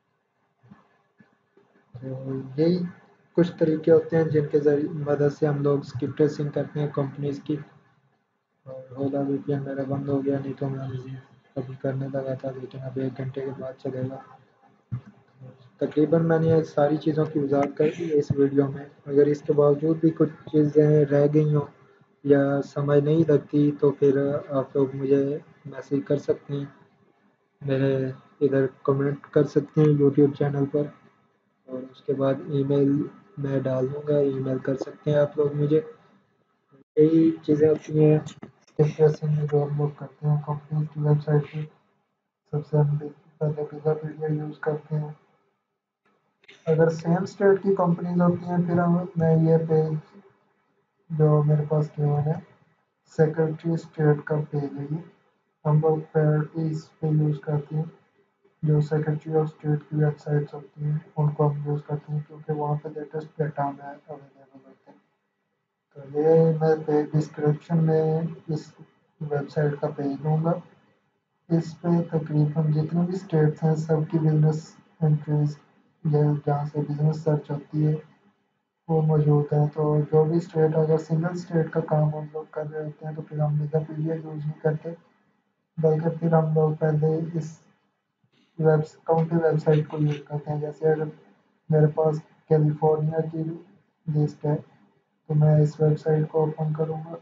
Speaker 1: तो यही कुछ तरीके होते हैं जिनके जरिए मदद से हम लोग स्किप ट्रेसिंग करते हैं कंपनीज की। और ओला वीपीएन मेरा बंद हो गया, नहीं तो मैं अभी करने लगा था, लेकिन अब 1 घंटे के बाद चलेगा। तकरीबन मैंने ये सारी चीज़ों की वजाहत कर दी है इस वीडियो में। अगर इसके बावजूद भी कुछ चीज़ें रह गई हों या समझ नहीं लगती तो फिर आप लोग मुझे मैसेज कर सकते हैं, मेरे इधर कमेंट कर सकते हैं यूट्यूब चैनल पर, और उसके बाद ईमेल मैं डाल दूँगा, ईमेल कर सकते हैं आप लोग मुझे। यही चीज़ें होती हैं स्टेटस में जो हम लोग करते हैं कंपनी की वेबसाइट पे। सबसे हम पहले विकिपीडिया यूज़ करते हैं। अगर सेम स्टेट की कंपनीज होती हैं फिर हम मैं ये पेज जो मेरे पास गिवन है सेक्रेटरी स्टेट का पेज है, ये हम लोग प्रायोरिटी इस पे यूज़ करते हैं। जो सेक्रेटरी ऑफ स्टेट की वेबसाइट्स होती हैं उनको हम यूज़ करते हैं क्योंकि वहाँ पे लेटेस्ट डाटा हमें अवेलेबल होता है। तो ये मैं पेज डिस्क्रिप्शन में इस वेबसाइट का पेज दूँगा। इस पे तकरीबन जितने भी स्टेट्स हैं सबकी बिजनेस एंट्रीज या जहाँ से बिजनेस सर्च होती है वो मौजूद है। तो जो भी स्टेट अगर सिंगल स्टेट का काम हम लोग कर रहे होते हैं तो फिर हम विकिपीडिया यूज़ नहीं करते, बल्कि फिर हम लोग पहले इस काउंटी वेबसाइट को यूज़ करते हैं। जैसे अगर मेरे पास कैलिफोर्निया की लिस्ट है तो मैं इस वेबसाइट को ओपन करूँगा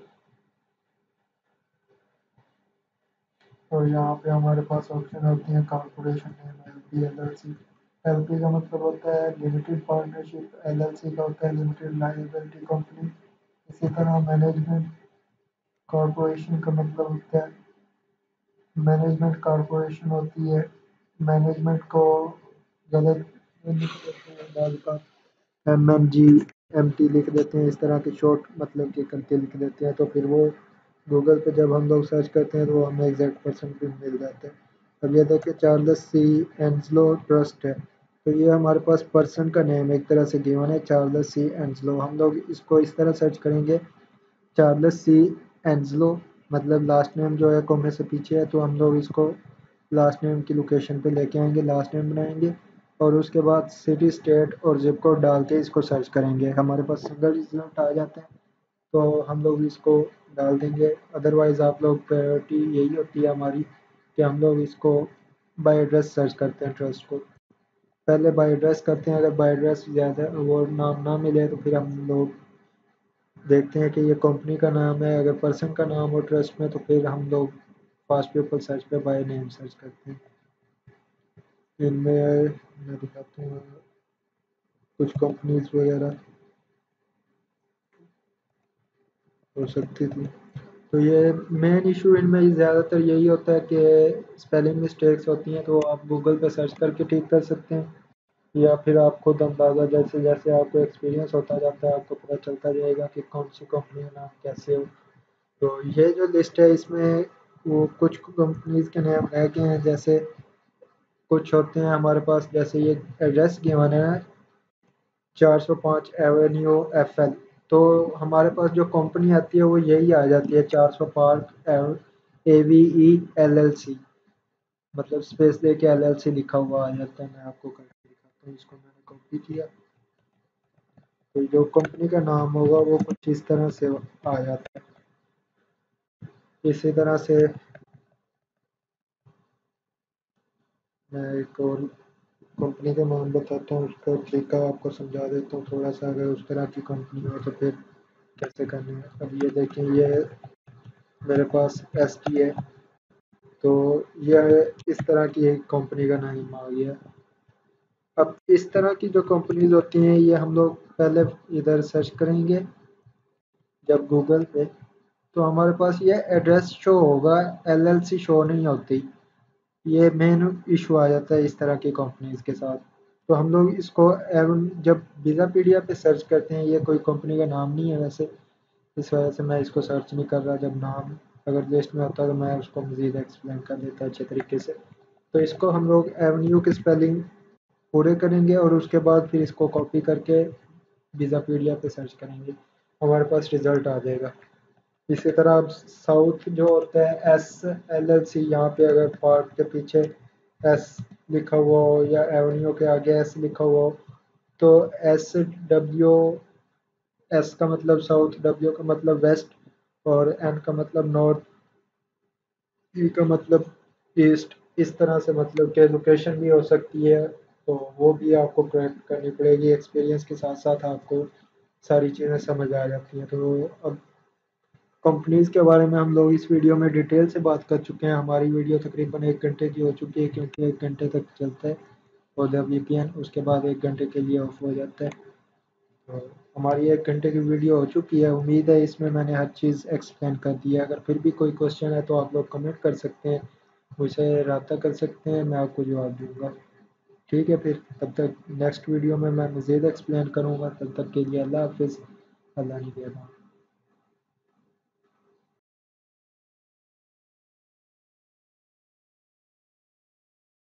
Speaker 1: और यहाँ पे हमारे पास ऑप्शन होती है corporation name LP LLC. LP का मतलब होता है लिमिटेड पार्टनरशिप, एलएलसी का होता है लिमिटेड लायबिलिटी कंपनी। इसी तरह मैनेजमेंट कॉर्पोरेशन का मतलब होता है मैनेजमेंट कॉर्पोरेशन होती है। मैनेजमेंट को गलत लिख देते हैं बाज़ बार, M M G M T लिख देते हैं, इस तरह के शॉर्ट मतलब के करके लिख देते हैं, तो फिर वो गूगल पे जब हम लोग सर्च करते हैं तो वो हमें एग्जैक्ट पर्सन भी मिल जाते हैं। अब ये देखिए चार्ल्स सी एंसलो ट्रस्ट है, तो ये हमारे पास पर्सन का नेम एक तरह से गिवन है चार्ल्स सी एंसलो। हम लोग इसको इस तरह सर्च करेंगे चार्ल्स सी एंसलो, मतलब लास्ट नेम जो है कोमे से पीछे है, तो हम लोग इसको लास्ट नेम की लोकेशन पे लेके आएंगे, लास्ट नेम बनाएंगे और उसके बाद सिटी स्टेट और जिप कोड डाल के इसको सर्च करेंगे, हमारे पास सिंगल रिजल्ट आ जाते हैं तो हम लोग इसको डाल देंगे। अदरवाइज़ आप लोग प्रायोरिटी यही होती है हमारी कि हम लोग इसको बाय एड्रेस सर्च करते हैं ट्रस्ट को, पहले बाय एड्रेस करते हैं। अगर बाय एड्रेस ज़्यादा वो नाम ना मिले तो फिर हम लोग देखते हैं कि ये कंपनी का नाम है। अगर पर्सन का नाम हो ट्रस्ट में तो फिर हम लोग फास्ट पीपल सर्च पे बाय नेम सर्च करते हैं। इनमें मैं दिखाता हूँ कुछ कंपनीज वगैरह हो सकती थी। तो ये मेन इशू इनमें ज़्यादातर यही होता है कि स्पेलिंग मिस्टेक्स होती हैं, तो आप गूगल पे सर्च करके ठीक कर सकते हैं या फिर आप खुद अंदाज़ा जैसे जैसे आपको एक्सपीरियंस होता जाता है आपको पता चलता जाएगा कि कौन सी कंपनी का नाम कैसे हो। तो ये जो लिस्ट है इसमें वो कुछ कंपनीज के नाम रह गए हैं, जैसे कुछ होते हैं हमारे पास, जैसे ये एड्रेस गिवन है 405 एवेन्यू एफएल, तो हमारे पास जो कंपनी आती है वो यही आ जाती है 405 एवीई एलएलसी, मतलब स्पेस दे के एलएलसी लिखा हुआ आ जाता है। मैं आपको करके दिखाता हूँ, इसको मैंने कॉपी किया तो जो कंपनी का नाम होगा वो कुछ इस तरह से आ जाता है। इसी तरह से मैं एक और कंपनी का नाम बताता हूँ, उसका तरीका आपको समझा देता हूँ थोड़ा सा, अगर उस तरह की कंपनी हो तो फिर कैसे करनी है। अब ये देखें, ये मेरे पास एस टी है, तो यह इस तरह की एक कंपनी का नाम आ गया। अब इस तरह की जो कंपनीज होती हैं ये हम लोग पहले इधर सर्च करेंगे जब गूगल पे, तो हमारे पास ये एड्रेस शो होगा, एलएलसी शो नहीं होती। ये मेन इशू आ जाता है इस तरह की कंपनीज के साथ। तो हम लोग इसको जब विकिपीडिया पे सर्च करते हैं, ये कोई कंपनी का नाम नहीं है वैसे, इस वजह से मैं इसको सर्च नहीं कर रहा। जब नाम अगर लिस्ट में होता तो मैं उसको मज़ीद एक्सप्लेन कर देता अच्छे तरीके से। तो इसको हम लोग एवेन्यू की स्पेलिंग पूरे करेंगे और उसके बाद फिर इसको कॉपी करके विकिपीडिया पे सर्च करेंगे, हमारे पास रिजल्ट आ जाएगा। इसी तरह अब साउथ जो होता है एस एल एल सी, यहाँ पे अगर पार्क के पीछे एस लिखा हुआ हो या एवेन्यू के आगे एस लिखा हुआ हो, तो एस डब्ल्यू, एस का मतलब साउथ, डब्ल्यू का मतलब वेस्ट और एन का मतलब नॉर्थ, ई का मतलब ईस्ट। इस तरह से मतलब कि लोकेशन भी हो सकती है, तो वो भी आपको करेक्ट करनी पड़ेगी। एक्सपीरियंस के साथ साथ आपको सारी चीज़ें समझ आ जाती हैं। तो अब कंपनीज के बारे में हम लोग इस वीडियो में डिटेल से बात कर चुके हैं। हमारी वीडियो तकरीबन 1 घंटे की हो चुकी है, क्योंकि 1 घंटे तक चलता है और जब वीपीएन उसके बाद 1 घंटे के लिए ऑफ हो जाता है। तो हमारी 1 घंटे की वीडियो हो चुकी है। उम्मीद है इसमें मैंने हर चीज़ एक्सप्लेन कर दी है। अगर फिर भी कोई क्वेश्चन है तो आप लोग कमेंट कर सकते हैं, मुझसे रब्ता कर सकते हैं, मैं आपको जवाब दूंगा। ठीक है, फिर तब तक नेक्स्ट वीडियो में मैं मज़ीद एक्सप्लेन करूँगा। तब तक के लिए अल्लाह हाफिज़। अल्लाह निगहबान।